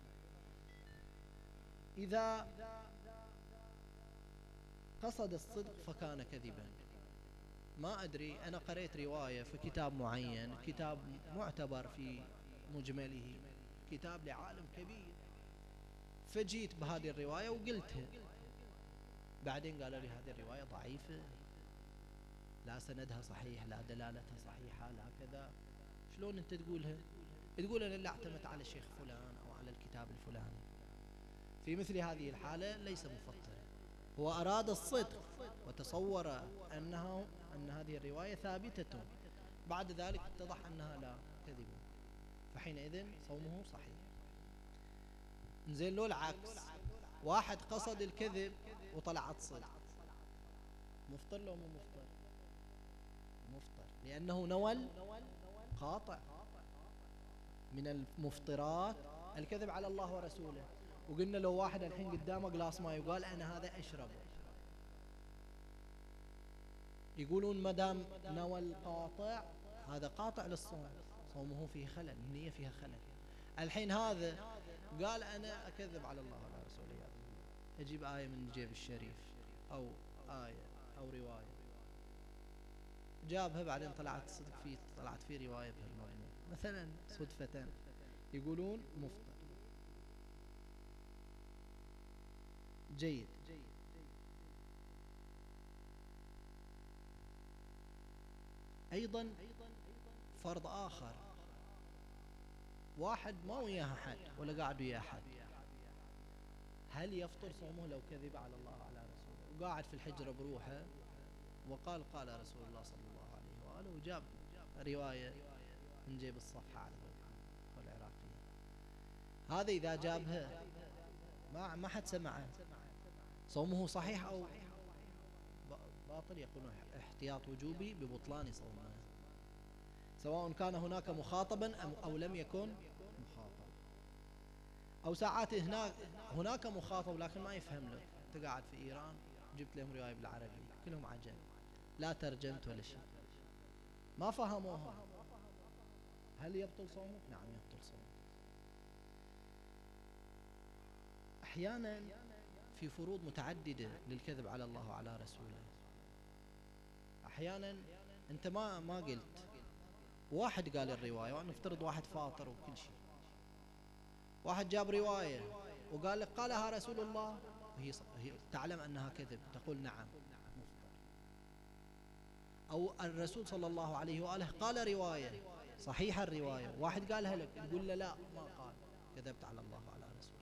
إذا قصد الصدق فكان كذبا. ما أدري، أنا قرأت رواية في كتاب معين، كتاب معتبر في مجمله، كتاب لعالم كبير، فجيت بهذه الرواية وقلتها، بعدين قالوا لي هذه الرواية ضعيفة، لا سندها صحيح، لا دلالتها صحيحة، لا كذا. شلون أنت تقولها؟ تقول أنا لا اعتمد على الشيخ فلان أو على الكتاب الفلاني. في مثل هذه الحالة ليس مفطرا، هو أراد الصدق وتصور أنه أن هذه الرواية ثابتة، بعد ذلك اتضح أنها لا، كذب، فحينئذ صومه صحيح. زين، لو العكس، واحد قصد الكذب وطلعت صدق، مفطر لو مو مفطر؟ مفطر، لأنه نول قاطع. من المفطرات الكذب على الله ورسوله. وقلنا لو واحد الحين قدامه قلاص ماء يقال أنا هذا أشربه، يقولون ما دام نوى القاطع هذا قاطع للصوم، صومه فيه خلل، النية فيها خلل. الحين هذا قال أنا أكذب على الله وعلى رسوله، أجيب آية من الجيب الشريف أو آية أو رواية، جابها بعدين طلعت صدق فيه، طلعت فيه رواية بهالمضمون مثلا صدفة، يقولون مفطر. جيد. أيضا فرض آخر، واحد ما وياه أحد ولا قاعد وياه أحد، هل يفطر صومه لو كذب على الله وعلى رسوله وقاعد في الحجرة بروحه وقال قال رسول الله صلى الله عليه وآله وجاب رواية من جيب الصفحة على والعراقية، هذا إذا جابها ما ما حد سمعه صومه صحيح أو باطل؟ يقولون احتياط وجوبي ببطلان صومه، سواء كان هناك مخاطبا أو لم يكن مخاطب، أو ساعات هناك هناك مخاطب لكن ما يفهم لك، أنت قاعد في إيران جبت لهم رواية بالعربي كلهم عجل، لا ترجمت ولا شيء، ما فهموها، هل يبطل صومه؟ نعم يبطل صومه. أحيانا في فروض متعددة للكذب على الله وعلى رسوله، أحيانا أنت ما ما قلت، واحد قال الرواية، ونفترض واحد فاطر وكل شيء، واحد جاب رواية وقال لك قالها رسول الله، وهي هي تعلم أنها كذب، تقول نعم مفطر. أو الرسول صلى الله عليه وآله قال رواية صحيحة، الرواية واحد قالها لك تقول له لا ما قال، كذبت على الله وعلى رسوله.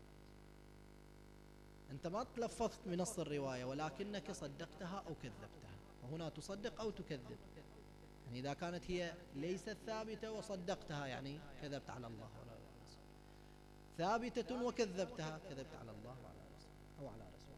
أنت ما تلفظت بنص الرواية ولكنك صدقتها أو كذبتها، وهنا تصدق أو تكذب، يعني إذا كانت هي ليست ثابتة وصدقتها يعني كذبت على الله وعلى رسوله، ثابتة وكذبتها كذبت على الله وعلى رسوله أو على رسوله.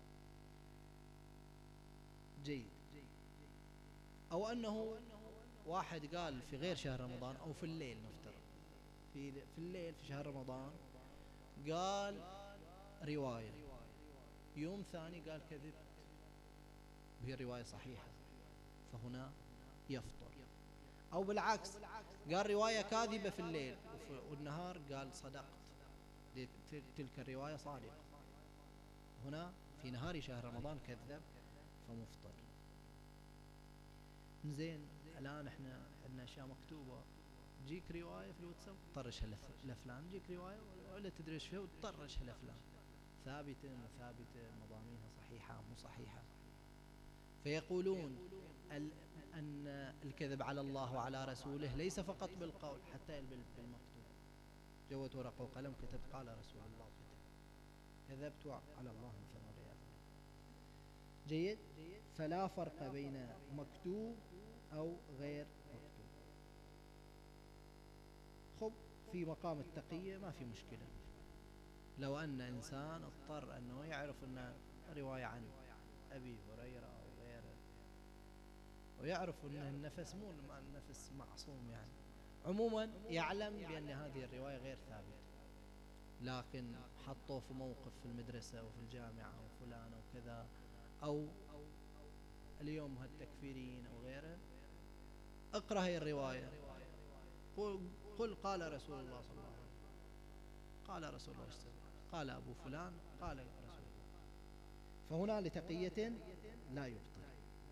جيد. أو أنه واحد قال في غير شهر رمضان أو في الليل، نفترض في في الليل في شهر رمضان قال رواية، يوم ثاني قال كذبت وهي الرواية صحيحة، فهنا يفطر. أو بالعكس قال رواية كاذبة في الليل والنهار قال صدقت، تلك الرواية صادقة، هنا في نهار شهر رمضان كذب فمفطر. زين، الآن احنا عندنا أشياء مكتوبة، تجيك رواية في الواتساب طرشها لفلان، تجيك رواية ولا تدري ايش فيها وتطرشها لفلان، ثابتة مو ثابتة، مضامينها صحيحة مو صحيحة. فيقولون أن الكذب على الله وعلى رسوله ليس فقط بالقول، حتى بالمكتوب، جوت ورقة وقلم كتبت قال رسول الله كذبت على الله مثلا والعياذ بالله. جيد. فلا فرق بين مكتوب أو غير مكتوب. خب في مقام التقية ما في مشكلة، لو أن إنسان اضطر أنه يعرف أن رواية عن أبي هريرة أو غيره، ويعرف أن النفس مو النفس معصوم، يعني عموما يعلم بأن هذه الرواية غير ثابتة، لكن حطوه في موقف في المدرسة أو في الجامعة أو فلان أو كذا، أو اليوم هالتكفيرين أو غيره، اقرأ هي الرواية، قل, قل قال رسول الله صلى الله عليه وسلم، قال رسول الله صلى الله عليه وسلم، قال أبو فلان قال رسول الله، فهنا لتقية لا يبطل.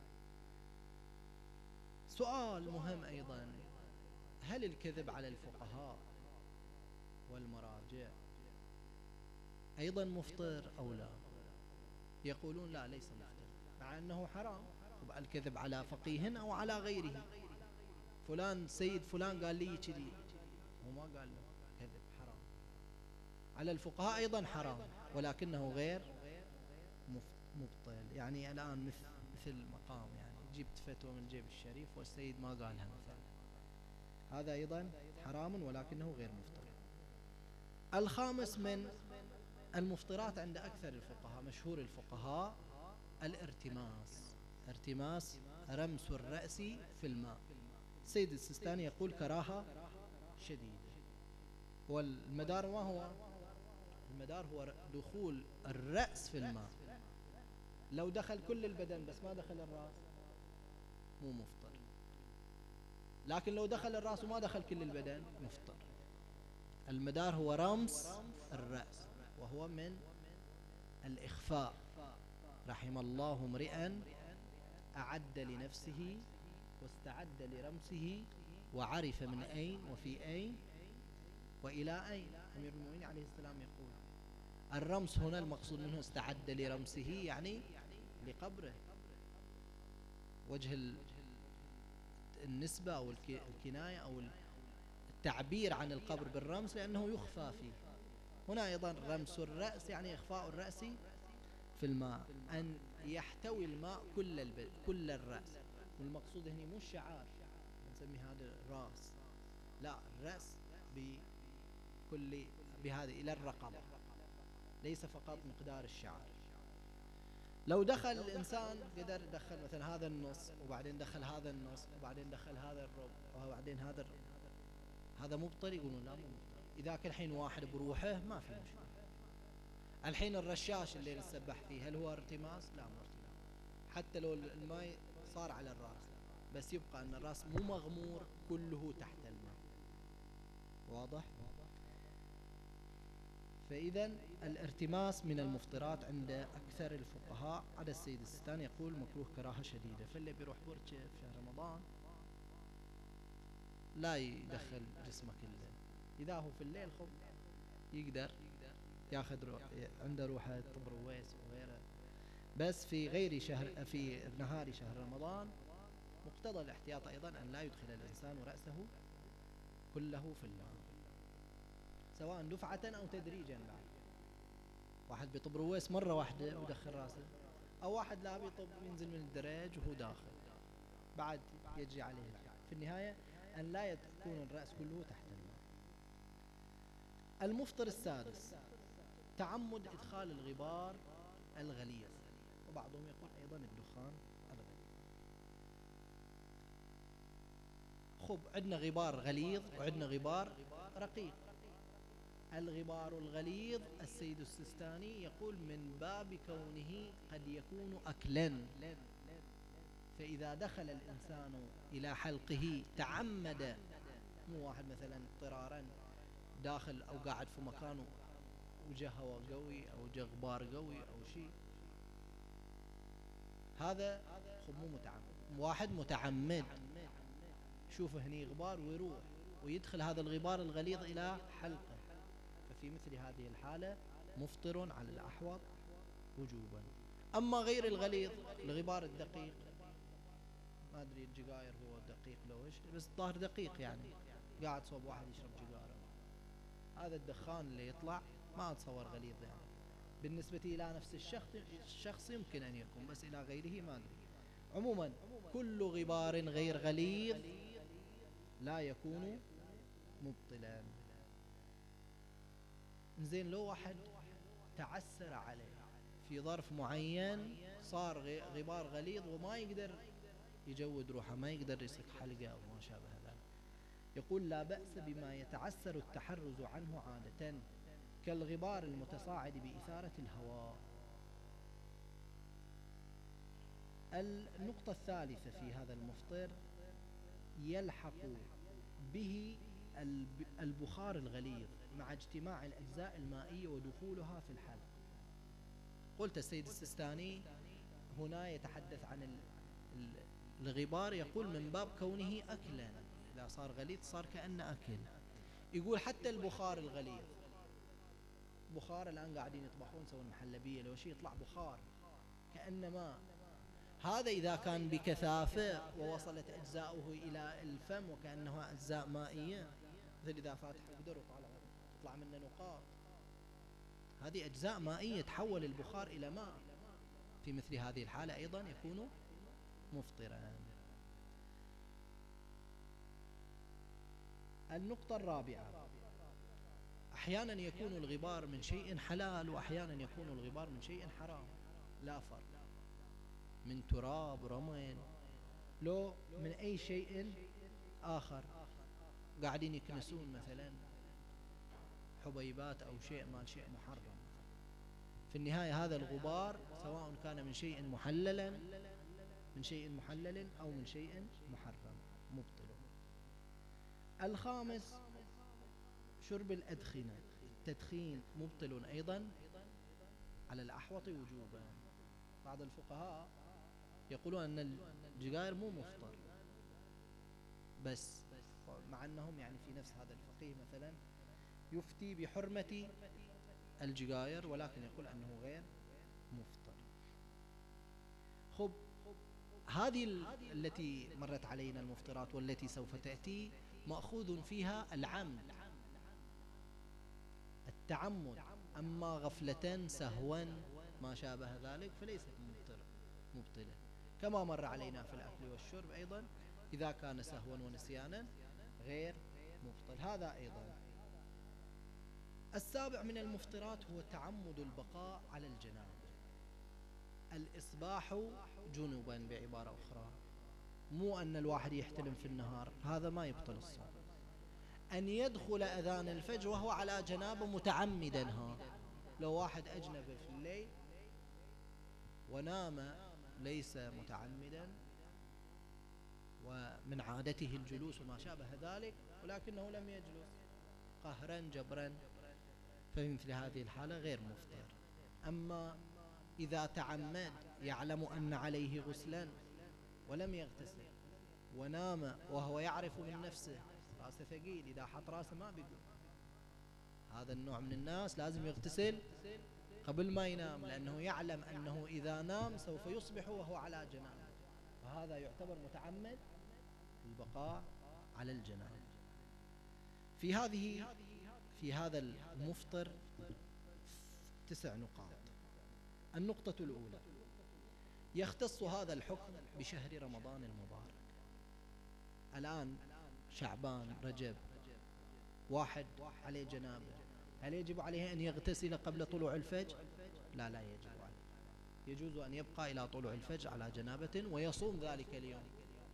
سؤال مهم أيضا، هل الكذب على الفقهاء والمراجع أيضا مفطر أو لا؟ يقولون لا ليس مفطر، مع أنه حرام الكذب على فقيه أو على غيره، فلان سيد فلان قال لي كذي، هو ما قال له كذب، حرام. على الفقهاء أيضا حرام ولكنه غير مبطل، يعني الآن مثل مثل مقام يعني جبت فتوى من جيب الشريف والسيد ما قالها مثلا، هذا أيضا حرام ولكنه غير مفطر. الخامس من المفطرات عند أكثر الفقهاء، مشهور الفقهاء، الارتماس. ارتماس رمس الرأس في الماء. السيد السيستاني يقول كراهة شديدة. والمدار ما هو؟ المدار هو دخول الرأس في الماء، لو دخل كل البدن بس ما دخل الرأس مو مفطر، لكن لو دخل الرأس وما دخل كل البدن مفطر. المدار هو رمس الرأس، وهو من الإخفاء. رحم الله امرئا أعد لنفسه واستعد لرمسه وعرف من أين وفي أين وإلى أين؟ أمير المؤمنين عليه السلام يقول الرمس هنا المقصود منه استعد لرمسه يعني لقبره، وجه النسبة أو الكناية أو التعبير عن القبر بالرمس لأنه يخفى فيه. هنا أيضا رمس الرأس يعني إخفاء الرأس في الماء، أن يحتوي الماء كل الب... كل الرأس. والمقصود هنا مو الشعار نسمي هذا الرأس، لا، الرأس بكل بهذه إلى الرقبة، ليس فقط مقدار الشعر. لو دخل الإنسان قدر دخل مثلا هذا النص وبعدين دخل هذا النص وبعدين دخل هذا الربع وبعدين هذا الربع، هذا مبطل؟ يقولون لا مو مبطل. إذا كان الحين واحد بروحه ما في مشكلة. الحين الرشاش اللي نسبح فيه هل هو ارتماس؟ لا مو ارتماس، حتى لو الماء صار على الرأس بس يبقى أن الرأس مو مغمور كله تحت الماء. واضح؟ فإذا الارتماس من المفطرات عند أكثر الفقهاء. على السيد السيستاني يقول مكروه كراهة شديدة. فاللي بيروح بركة في شهر رمضان لا يدخل جسمه كله. إذا هو في الليل خب يقدر ياخذ روح عنده روحة طبرويس وغيره، بس في غير شهر في نهار شهر رمضان مقتضى الاحتياط أيضا أن لا يدخل الإنسان رأسه كله في الماء، سواء دفعة أو تدريجا. بعد واحد بيطب رويس مرة واحدة ودخل راسه، أو واحد لا بيطب ينزل من الدرج وهو داخل بعد يجري عليه الحال. في النهاية أن لا يكون الرأس كله تحت الماء. المفطر السادس تعمد إدخال الغبار الغليظ، وبعضهم يقول أيضا الدخان الغليظ. خب عندنا غبار غليظ وعندنا غبار رقيق. الغبار الغليظ السيد السيستاني يقول من باب كونه قد يكون أكلا، فإذا دخل الإنسان إلى حلقه تعمد، مو واحد مثلا اضطرارا داخل أو قاعد في مكانه وجه هواء قوي أو جه غبار قوي أو شيء، هذا خب مو متعمد. واحد متعمد شوف هني غبار ويروح ويدخل هذا الغبار الغليظ إلى حلقه، ففي مثل هذه الحالة مفطر على الأحوط وجوبا. أما غير الغليظ الغبار الدقيق، ما أدري الجقاير هو دقيق لو إيش، بس الظاهر دقيق يعني قاعد صوب واحد يشرب جقارة، هذا الدخان اللي يطلع ما أتصور غليظ يعني. بالنسبة إلى نفس الشخص الشخص يمكن أن يكون، بس إلى غيره ما أدري. عموما كل غبار غير غليظ لا يكون مبطلا. زين لو واحد تعسر عليه في ظرف معين صار غبار غليظ وما يقدر يجود روحه، ما يقدر يسك حلقه أو ما شابه ذلك، يقول لا بأس بما يتعسر التحرز عنه عادة كالغبار المتصاعد بإثارة الهواء. النقطة الثالثة في هذا المفطر يلحق به البخار الغليظ مع اجتماع الأجزاء المائية ودخولها في الحلق. قلت السيد السيستاني هنا يتحدث عن الغبار، يقول من باب كونه أكلا، إذا صار غليظ صار كأنه أكل. يقول حتى البخار الغليظ، بخار الآن قاعدين يطبخون سووا المحلبية لو شيء يطلع بخار كأنما، هذا إذا كان بكثافة ووصلت أجزاؤه إلى الفم وكأنها أجزاء مائية، مثل إذا فاتح قدر وطلع تطلع منه نقاط، هذه أجزاء مائية تحول البخار إلى ماء، في مثل هذه الحالة أيضا يكون مفطرا. النقطة الرابعة أحيانا يكون الغبار من شيء حلال وأحيانا يكون الغبار من شيء حرام، لا فرق، من تراب رمل لو من أي شيء آخر، قاعدين يكنسون مثلا حبيبات أو شيء مال شيء محرم. في النهاية هذا الغبار سواء كان من شيء محللا من شيء محلل أو من شيء محرم مبطل. الخامس شرب الأدخنة، التدخين مبطل أيضا على الأحوط وجوبا. بعض الفقهاء يقولون أن الجقائر مو مفطر، بس مع أنهم يعني في نفس هذا الفقيه مثلا يفتي بحرمة الجغاير ولكن يقول أنه غير مفطر. خب هذه التي مرت علينا المفطرات والتي سوف تأتي مأخوذ فيها العمد التعمد، أما غفلة سهوا ما شابه ذلك فليست مبطلة، كما مر علينا في الأكل والشرب أيضا إذا كان سهوا ونسيانا غير مبطل. هذا أيضا. السابع من المفطرات هو تعمد البقاء على الجنابة، الإصباح جنوبا بعبارة أخرى، مو أن الواحد يحتلم في النهار، هذا ما يبطل الصوم. أن يدخل أذان الفجر وهو على جنابه متعمدا، ها لو واحد أجنب في الليل ونام ليس متعمدا ومن عادته الجلوس وما شابه ذلك ولكنه لم يجلس قهرا جبرا، فمثل هذه الحالة غير مفطر. أما إذا تعمد يعلم أن عليه غسلا ولم يغتسل ونام وهو يعرف من نفسه رأسه ثقيل، إذا حط رأسه ما بيقوم، هذا النوع من الناس لازم يغتسل قبل ما ينام، لأنه يعلم أنه إذا نام سوف يصبح وهو على جنابه، وهذا يعتبر متعمد البقاء على الجنابه. في هذه في هذا المفطر تسع نقاط. النقطة الأولى: يختص هذا الحكم بشهر رمضان المبارك. الآن شعبان، رجب، واحد عليه جنابه، هل يجب عليه أن يغتسل قبل طلوع الفجر؟ لا لا يجب عليه، يجوز أن يبقى إلى طلوع الفجر على جنابة ويصوم ذلك اليوم.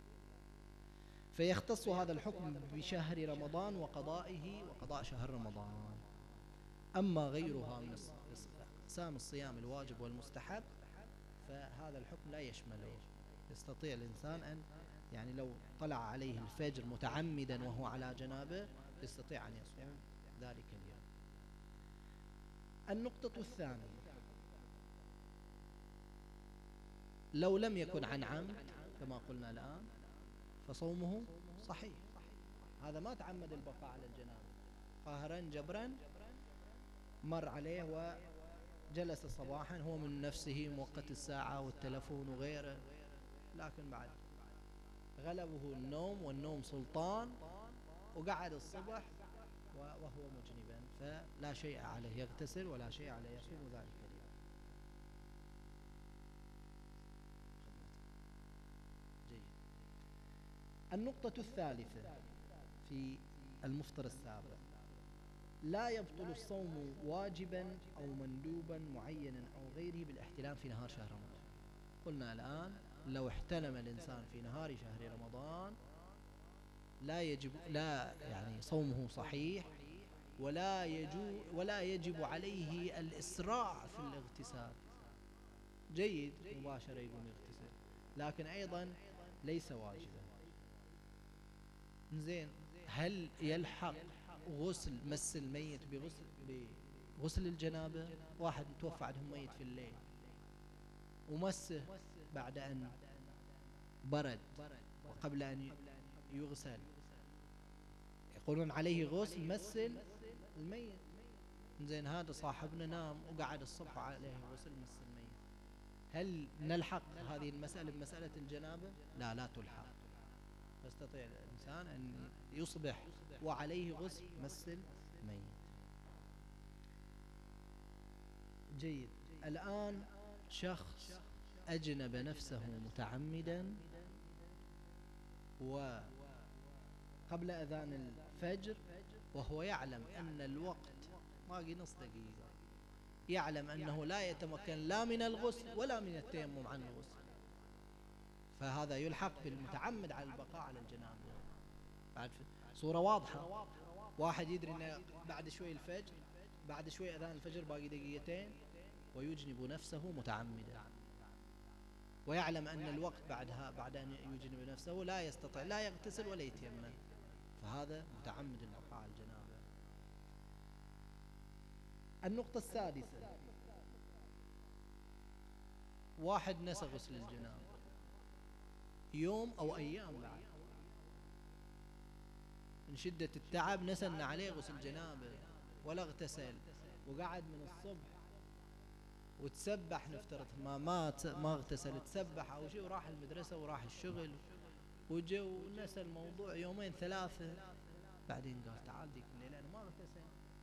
فيختص هذا الحكم بشهر رمضان وقضائه وقضاء شهر رمضان. أما غيرها من أقسام الصيام الواجب والمستحب فهذا الحكم لا يشمله. يستطيع الإنسان أن يعني لو طلع عليه الفجر متعمدا وهو على جنابه يستطيع أن يصوم ذلك اليوم. النقطة الثانية: لو لم يكن عن عمد كما قلنا الآن فصومه صحيح، هذا ما تعمد البقاء على الجنابة، قهرا جبرا مر عليه وجلس صباحا هو من نفسه موقت الساعة والتلفون وغيره، لكن بعد غلبه النوم والنوم سلطان وقعد الصبح وهو مجنبا، فلا شيء عليه يغتسل ولا شيء عليه يصوم ذلك اليوم. جيد. النقطة الثالثة في المفطر السابع: لا يبطل الصوم واجبا أو مندوبا معينا أو غيره بالاحتلام في نهار شهر رمضان. قلنا الآن لو احتلم الإنسان في نهار شهر رمضان لا يجب لا يعني صومه صحيح، ولا يجو ولا يجب عليه الإسراع في الاغتسال. جيد مباشرة يقوم يغتسل، لكن أيضا ليس واجبا. زين، هل يلحق غسل مس الميت بغسل بغسل الجنابة؟ واحد توفى عندهم ميت في الليل ومسه بعد أن برد وقبل أن يغسل، يقولون عليه غسل مس الميت. زين، هذا صاحبنا نام وقعد الصبح عليه غسل مس الميت، هل نلحق هذه المسألة بمسألة الجنابة؟ لا لا تلحق، يستطيع الإنسان أن يصبح وعليه غسل مس الميت. جيد. الآن شخص أجنب نفسه متعمدا وقبل أذان الفجر وهو يعلم أن الوقت باقي نص دقيقة، يعلم أنه لا يتمكن لا من الغسل ولا من التيمم عن الغسل، فهذا يلحق بالمتعمد على البقاء على الجنابة. بعد صورة واضحة، واحد يدري أن بعد شوي الفجر، بعد شوي أذان الفجر باقي دقيقتين ويجنب نفسه متعمدا، ويعلم أن الوقت بعدها بعد أن يجنب نفسه لا يستطيع لا يغتسل ولا يتيمم، فهذا متعمد البقاء على الجنابة. النقطة السادسة: واحد نسى غسل الجنابة يوم أو أيام، بعد من شدة التعب نسى أن عليه غسل جنابة، ولا اغتسل وقعد من الصبح وتسبح، نفترض ما ما ما اغتسل، تسبح او شيء وراح المدرسه وراح الشغل وجا ونسى الموضوع يومين ثلاثه، بعدين قال تعال ذيك الليله انا ما اغتسل،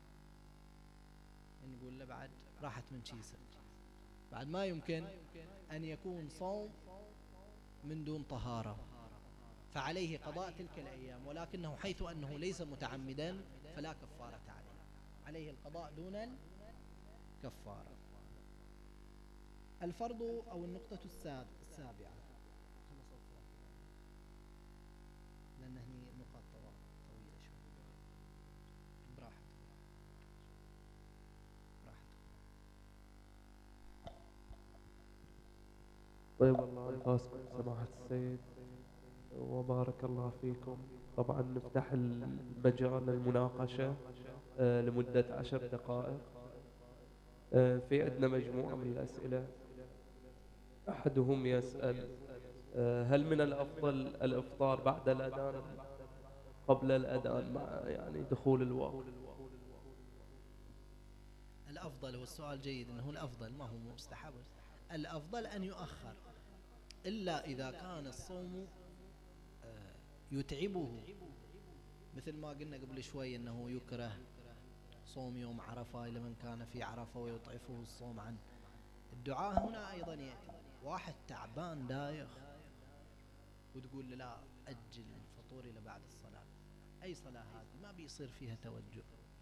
نقول له بعد راحت من كيسك، بعد ما يمكن ان يكون صوم من دون طهاره، فعليه قضاء تلك الايام، ولكنه حيث انه ليس متعمدا فلا كفاره عليه، عليه القضاء دون الكفاره. الفرض او النقطه السابعه، لان هني نقاط طويله شوي، براحتكم براحتكم. طيب الله أنفاسكم سماحة السيد وبارك الله فيكم. طبعا نفتح المجال للمناقشة آه، لمدة عشر دقائق. آه، في عندنا مجموعة من الأسئلة. أحدهم يسأل آه، هل من الأفضل الإفطار بعد الأذان قبل الأذان مع يعني دخول الوقت؟ الأفضل، هو السؤال جيد، أنه الأفضل ما هو مستحب، الأفضل أن يؤخر، إلا إذا كان الصوم يتعبه، مثل ما قلنا قبل شوي أنه يكره صوم يوم عرفة لمن كان في عرفة ويضعفه الصوم عن الدعاء. هنا أيضا يأتي واحد تعبان دايخ وتقول له لا أجل الفطور إلى بعد الصلاة، أي صلاة هذه ما بيصير فيها توجه.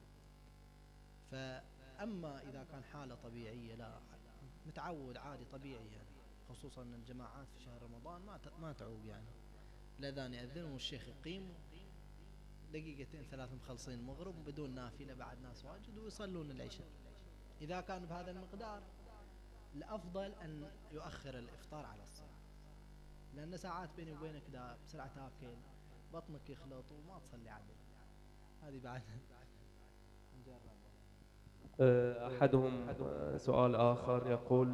فأما إذا كان حالة طبيعية لا متعود عادي طبيعي يعني، خصوصا أن الجماعات في شهر رمضان ما ما تعوب يعني، الأذان يأذن والشيخ يقيم دقيقتين ثلاث مخلصين المغرب بدون نافلة بعد ناس واجد ويصلون العشاء. إذا كان بهذا المقدار الأفضل أن يؤخر الإفطار على الصلاة، لأن ساعات بيني وبينك دا بسرعة تاكل بطنك يخلط وما تصلي عدل، هذه بعد نجرب. أحدهم سؤال آخر يقول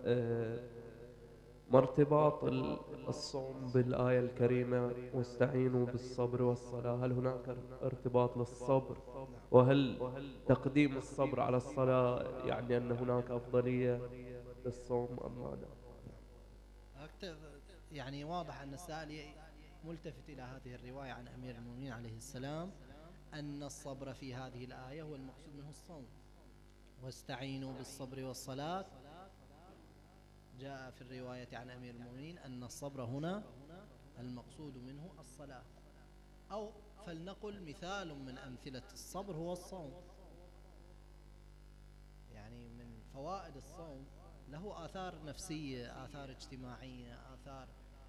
ما ارتباط الصوم بالآية الكريمة واستعينوا بالصبر والصلاة؟ هل هناك ارتباط للصبر؟ وهل تقديم الصبر على الصلاة يعني أن هناك أفضلية للصوم أم ماذا؟ يعني واضح أن السائل ملتفت إلى هذه الرواية عن أمير المؤمنين عليه السلام أن الصبر في هذه الآية هو المقصود منه الصوم، واستعينوا بالصبر والصلاة. جاء في الرواية عن أمير المؤمنين أن الصبر هنا المقصود منه الصلاة، أو فلنقل مثال من أمثلة الصبر هو الصوم. يعني من فوائد الصوم له آثار نفسية، آثار اجتماعية، آثار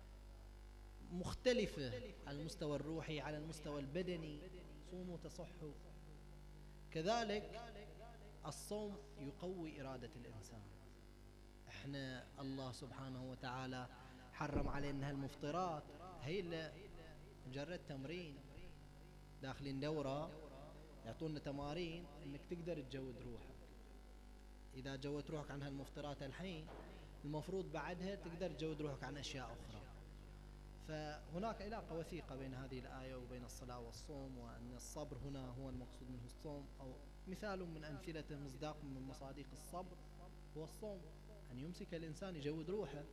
مختلفة على المستوى الروحي، على المستوى البدني، صوموا تصحوا. كذلك الصوم يقوي إرادة الإنسان. احنا الله سبحانه وتعالى حرم علينا هالمفطرات، هي اللي مجرد تمرين، داخلين دورة يعطونا تمارين انك تقدر تجود روحك. اذا جودت روحك عن هالمفطرات الحين المفروض بعدها تقدر تجود روحك عن اشياء اخرى. فهناك علاقة وثيقة بين هذه الآية وبين الصلاة والصوم، وأن الصبر هنا هو المقصود منه الصوم، أو مثال من أمثلته مصداق من مصادق الصبر هو الصوم، أن يمسك الإنسان يجود روحه.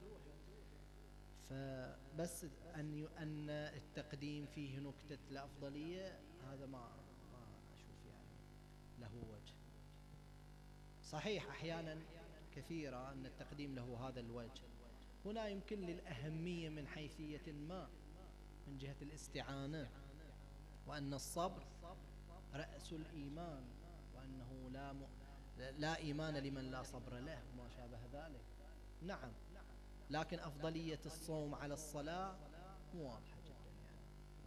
فبس أن أن التقديم فيه نكتة الأفضلية هذا ما ما أشوف يعني له وجه. صحيح أحيانا كثيرة أن التقديم له هذا الوجه، هنا يمكن للأهمية من حيثية ما من جهة الاستعانة، وأن الصبر رأس الإيمان، وأنه لا م... لا إيمان لمن لا صبر له وما شابه ذلك. نعم، لكن أفضلية الصوم على الصلاة مو واضحة جدا يعني.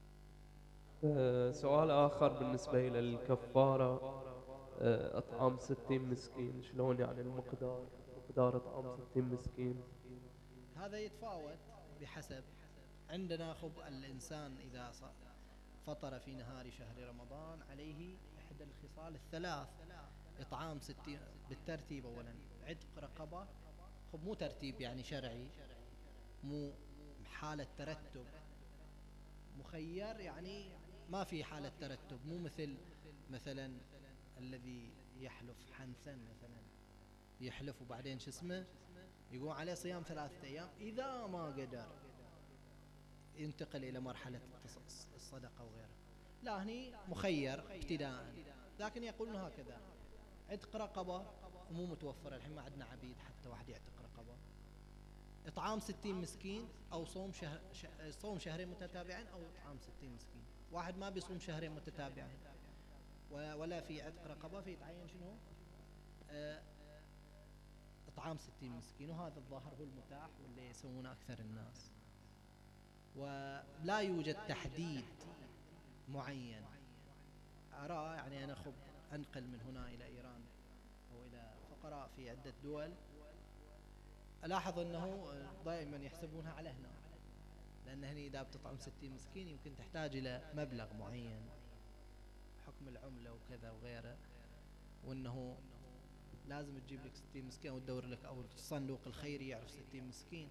أه سؤال آخر بالنسبة إلى الكفارة، أه أطعام ستين مسكين، شلون يعني المقدار، مقدار أطعام ستين مسكين؟ هذا يتفاوت بحسب. عندنا خب الإنسان إذا فطر في نهار شهر رمضان عليه إحدى الخصال الثلاث، إطعام ستين بالترتيب. أولا عتق رقبة، خب مو ترتيب يعني شرعي، مو حالة ترتب، مخير يعني ما في حالة ترتب، مو مثل مثلا الذي يحلف حنثا مثلا، يحلف وبعدين شو اسمه يقوم عليه صيام ثلاثة أيام، إذا ما قدر ينتقل إلى مرحلة الصدقة وغيرها. لا هني مخير ابتداء، لكن يقولون هكذا: عتق رقبة ومو متوفر الحين، ما عندنا عبيد حتى واحد يعتق رقبة، إطعام ستين مسكين، أو صوم شهر صوم شهرين متتابعين، أو إطعام ستين مسكين. واحد ما بيصوم شهرين متتابعين ولا في عتق رقبة، في يتعين شنو؟ اه إطعام ستين مسكين، وهذا الظاهر هو المتاح واللي يسوونه أكثر الناس. ولا يوجد تحديد معين. أرى يعني أنا خب أنقل من هنا إلى إيران أو إلى فقراء في عدة دول، ألاحظ أنه دائما يحسبونها على هنا، لأن هنا إذا بتطعم ستين مسكين يمكن تحتاج إلى مبلغ معين، حكم العملة وكذا وغيره، وأنه لازم تجيب لك ستين مسكين أو تدور لك، أو الصندوق الخيري يعرف ستين مسكين.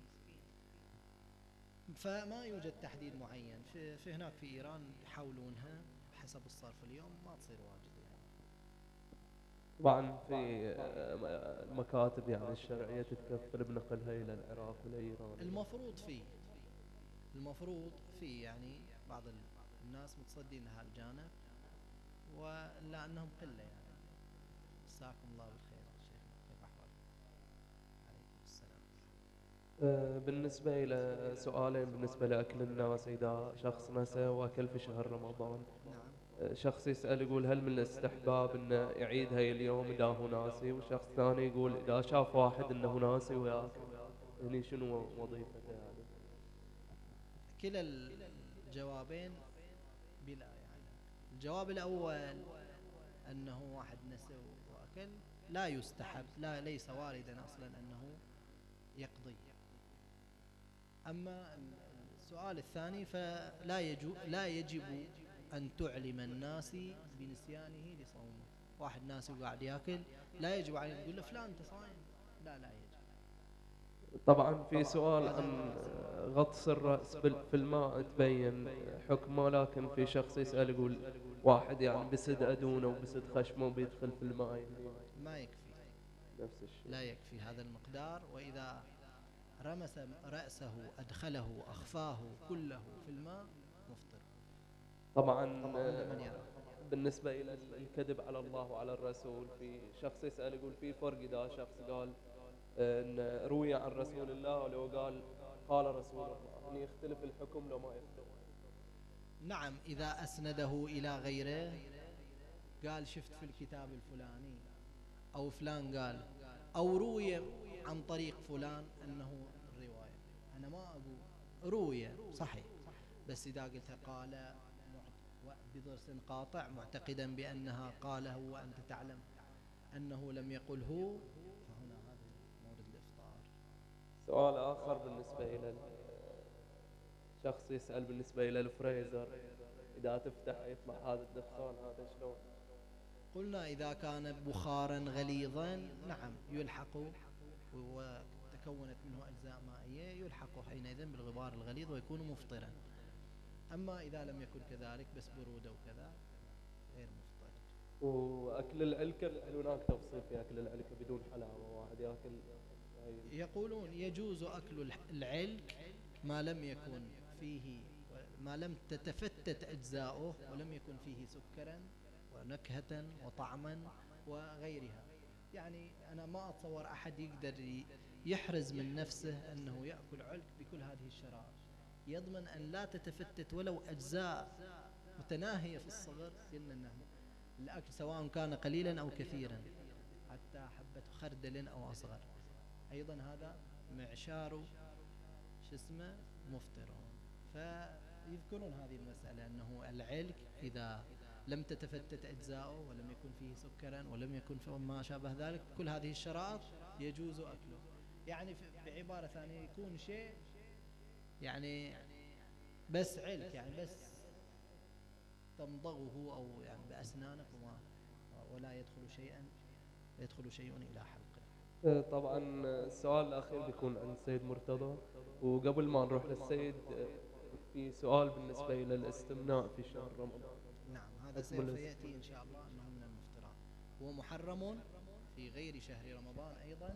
فما يوجد تحديد معين. في, في هناك في إيران يحاولونها حسب الصرف اليوم، ما تصير واجد يعني. طبعا في المكاتب يعني الشرعية تتكفل بنقلها إلى العراق وإلى إيران. المفروض فيه المفروض فيه يعني بعض الناس متصدين لها الجانب، ولا أنهم قلة يعني. مساكم الله بالخير شيخنا، كيف أحوالكم؟ عليكم السلام. بالنسبة إلى سؤالين، بالنسبة لأكل الناس، إذا شخص نسى وأكل في شهر رمضان، نعم. شخص يسأل يقول هل من الاستحباب أنه يعيد هاي اليوم إذا هو ناسي، وشخص ثاني يقول إذا شاف واحد أنه ناسي وياكل، يعني شنو وظيفته هذا؟ كلا الجوابين بلا يعني. الجواب الأول أنه واحد نسى وأكل لا يستحب، لا ليس واردا أصلا أنه يقضي. أما السؤال الثاني فلا يجو لا يجب أن تعلم الناس بنسيانه لصومه. واحد ناس وقاعد ياكل لا يجب عليه تقول له فلان أنت صايم، لا لا يجب. طبعا في سؤال عن غطس الرأس في الماء تبين حكمه، لكن في شخص يسأل يقول واحد يعني بسد أدونه وبسد خشمه وبيدخل في الماء، يعني ما يكفي نفس الشيء، لا يكفي هذا المقدار. وإذا رمس رأسه أدخله أخفاه كله في الماء مفطر. طبعا, طبعاً بالنسبة إلى الكذب على الله وعلى الرسول، في شخص يسأل يقول في فرق إذا شخص قال إن روي عن رسول الله ولو قال قال رسول الله، يعني يختلف الحكم لو ما يختلف؟ نعم، إذا أسنده إلى غيره، قال شفت في الكتاب الفلاني أو فلان قال، أو روي عن طريق فلان أنه الرواية، أنا ما أقول روي صحيح، بس إذا قلت قال بضرس قاطع معتقدا بأنها قاله وأنت تعلم أنه لم يقله، فهنا هذا مورد الإفطار. سؤال آخر بالنسبة إلى شخص يسأل بالنسبة إلى الفريزر، إذا تفتح يطلع هذا الدخان، هذا شلون؟ قلنا إذا كان بخارا غليظا نعم يلحق، وتكونت منه أجزاء مائية يلحق حينئذ بالغبار الغليظ ويكون مفطرا. أما إذا لم يكن كذلك بس برودة وكذا غير مفطر. وأكل العلكة، هناك تفصيل في أكل العلكة بدون حلاوة، واحد يأكل يقولون يجوز أكل العلك ما لم يكن فيه ما لم تتفتت أجزاؤه ولم يكن فيه سكرا ونكهة وطعما وغيرها. يعني أنا ما أتصور أحد يقدر يحرز من نفسه أنه يأكل علك بكل هذه الشرائط، يضمن أن لا تتفتت ولو أجزاء متناهية في الصغر. قلنا أنه الأكل سواء كان قليلا أو كثيرا، حتى حبة خردل أو أصغر، أيضا هذا معشار شو اسمه مفطرون. فيذكرون هذه المسألة أنه العلك إذا لم تتفتت أجزاؤه ولم يكن فيه سكرا ولم يكن فيه ما شابه ذلك، كل هذه الشرائط يجوز أكله. يعني بعبارة ثانية يكون شيء يعني بس علك، يعني بس تمضغه أو يعني بأسنانك وما ولا يدخل شيئا يدخل شيء إلى حلقه. طبعا السؤال الأخير بيكون عن السيد مرتضى، وقبل ما نروح للسيد في سؤال بالنسبة إلى الاستمناء في شهر رمضان. نعم، هذا سوف يأتي إن شاء الله أنه من المفطرات. هو محرم في غير شهر رمضان أيضا،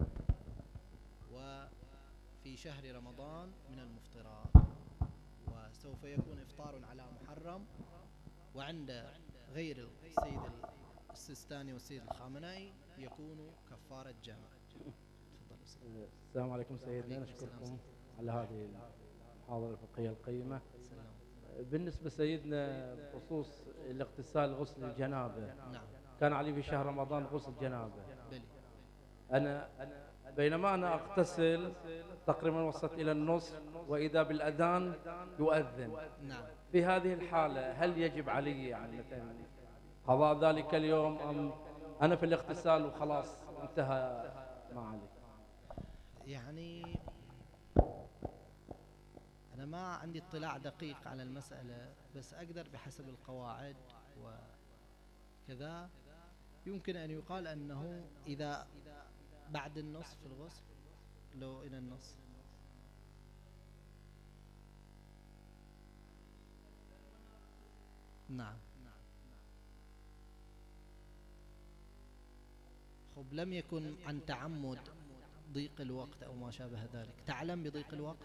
وفي شهر رمضان من المفطرات، وسوف يكون إفطار على محرم. وعند غير السيد السيستاني والسيد الخامنائي يكون كفارة جمع. تفضل. السلام عليكم سيدنا، نشكركم على هذه المحاضرة الفقهية القيمة. بالنسبة سيدنا بخصوص الاغتسال غسل الجنابة، نعم. كان علي في شهر رمضان غسل جنابة. بلي. أنا بينما أنا أغتسل تقريبا وصلت إلى النصف وإذا بالأذان يؤذن. نعم. في هذه الحالة هل يجب علي يعني مثلا قضاء ذلك اليوم، أم أنا في الاغتسال وخلاص انتهى ما علي؟ يعني أنا ما عندي اطلاع دقيق على المسألة، بس أقدر بحسب القواعد وكذا يمكن أن يقال أنه إذا بعد النصف في الغسل، لو إلى النصف نعم. خب لم يكن عن تعمد ضيق الوقت أو ما شابه ذلك، تعلم بضيق الوقت؟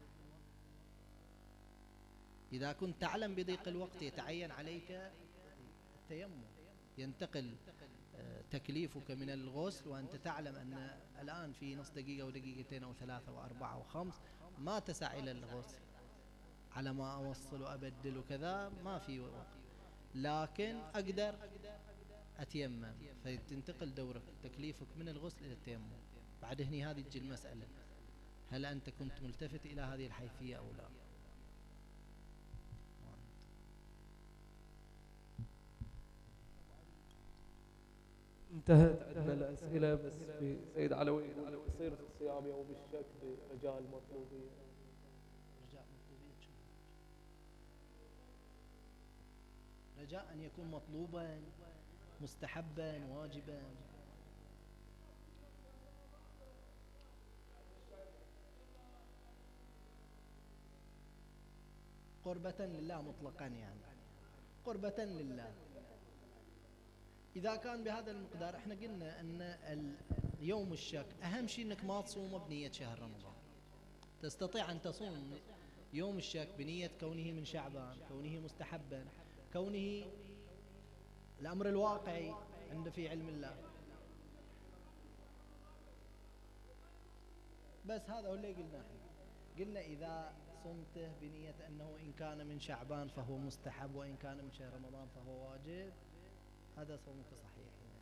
إذا كنت تعلم بضيق الوقت يتعين عليك التيمم، ينتقل تكليفك من الغسل وأنت تعلم أن الآن في نص دقيقة ودقيقتين أو ثلاثة وأربعة وخمس ما تسع إلى الغسل، على ما أوصل وأبدل وكذا ما في وقت، لكن أقدر أتيمم، فتنتقل دورك تكليفك من الغسل إلى التيمم. بعد هني هذه تجي المسألة، هل أنت كنت ملتفت إلى هذه الحيثية أو لا؟ انتهت عندنا الأسئلة، بس في سيد علوي يصير في الصيام يوم الشك برجاء المطلوبية. رجاء مطلوبية شو؟ رجاء أن يكون مطلوبا مستحبا واجبا. قربة لله مطلقا، يعني قربة لله. إذا كان بهذا المقدار، احنا قلنا أن اليوم الشك أهم شيء أنك ما تصوم بنية شهر رمضان. تستطيع أن تصوم يوم الشك بنية كونه من شعبان، كونه مستحبا، كونه الأمر الواقعي عند في علم الله. بس هذا هو اللي قلنا احنا، قلنا إذا صمته بنية أنه إن كان من شعبان فهو مستحب، وإن كان من شهر رمضان فهو واجب، هذا صومك صحيح يعني.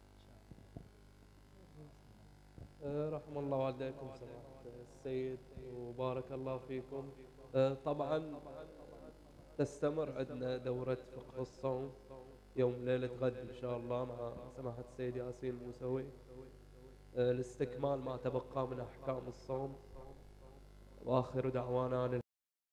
أه رحم الله والديكم سماحة السيد وبارك الله فيكم. أه طبعا تستمر عندنا دورة فقه الصوم يوم ليلة غد إن شاء الله مع سماحة السيد ياسين موسوي، أه لاستكمال ما تبقى من أحكام الصوم. وآخر دعوانا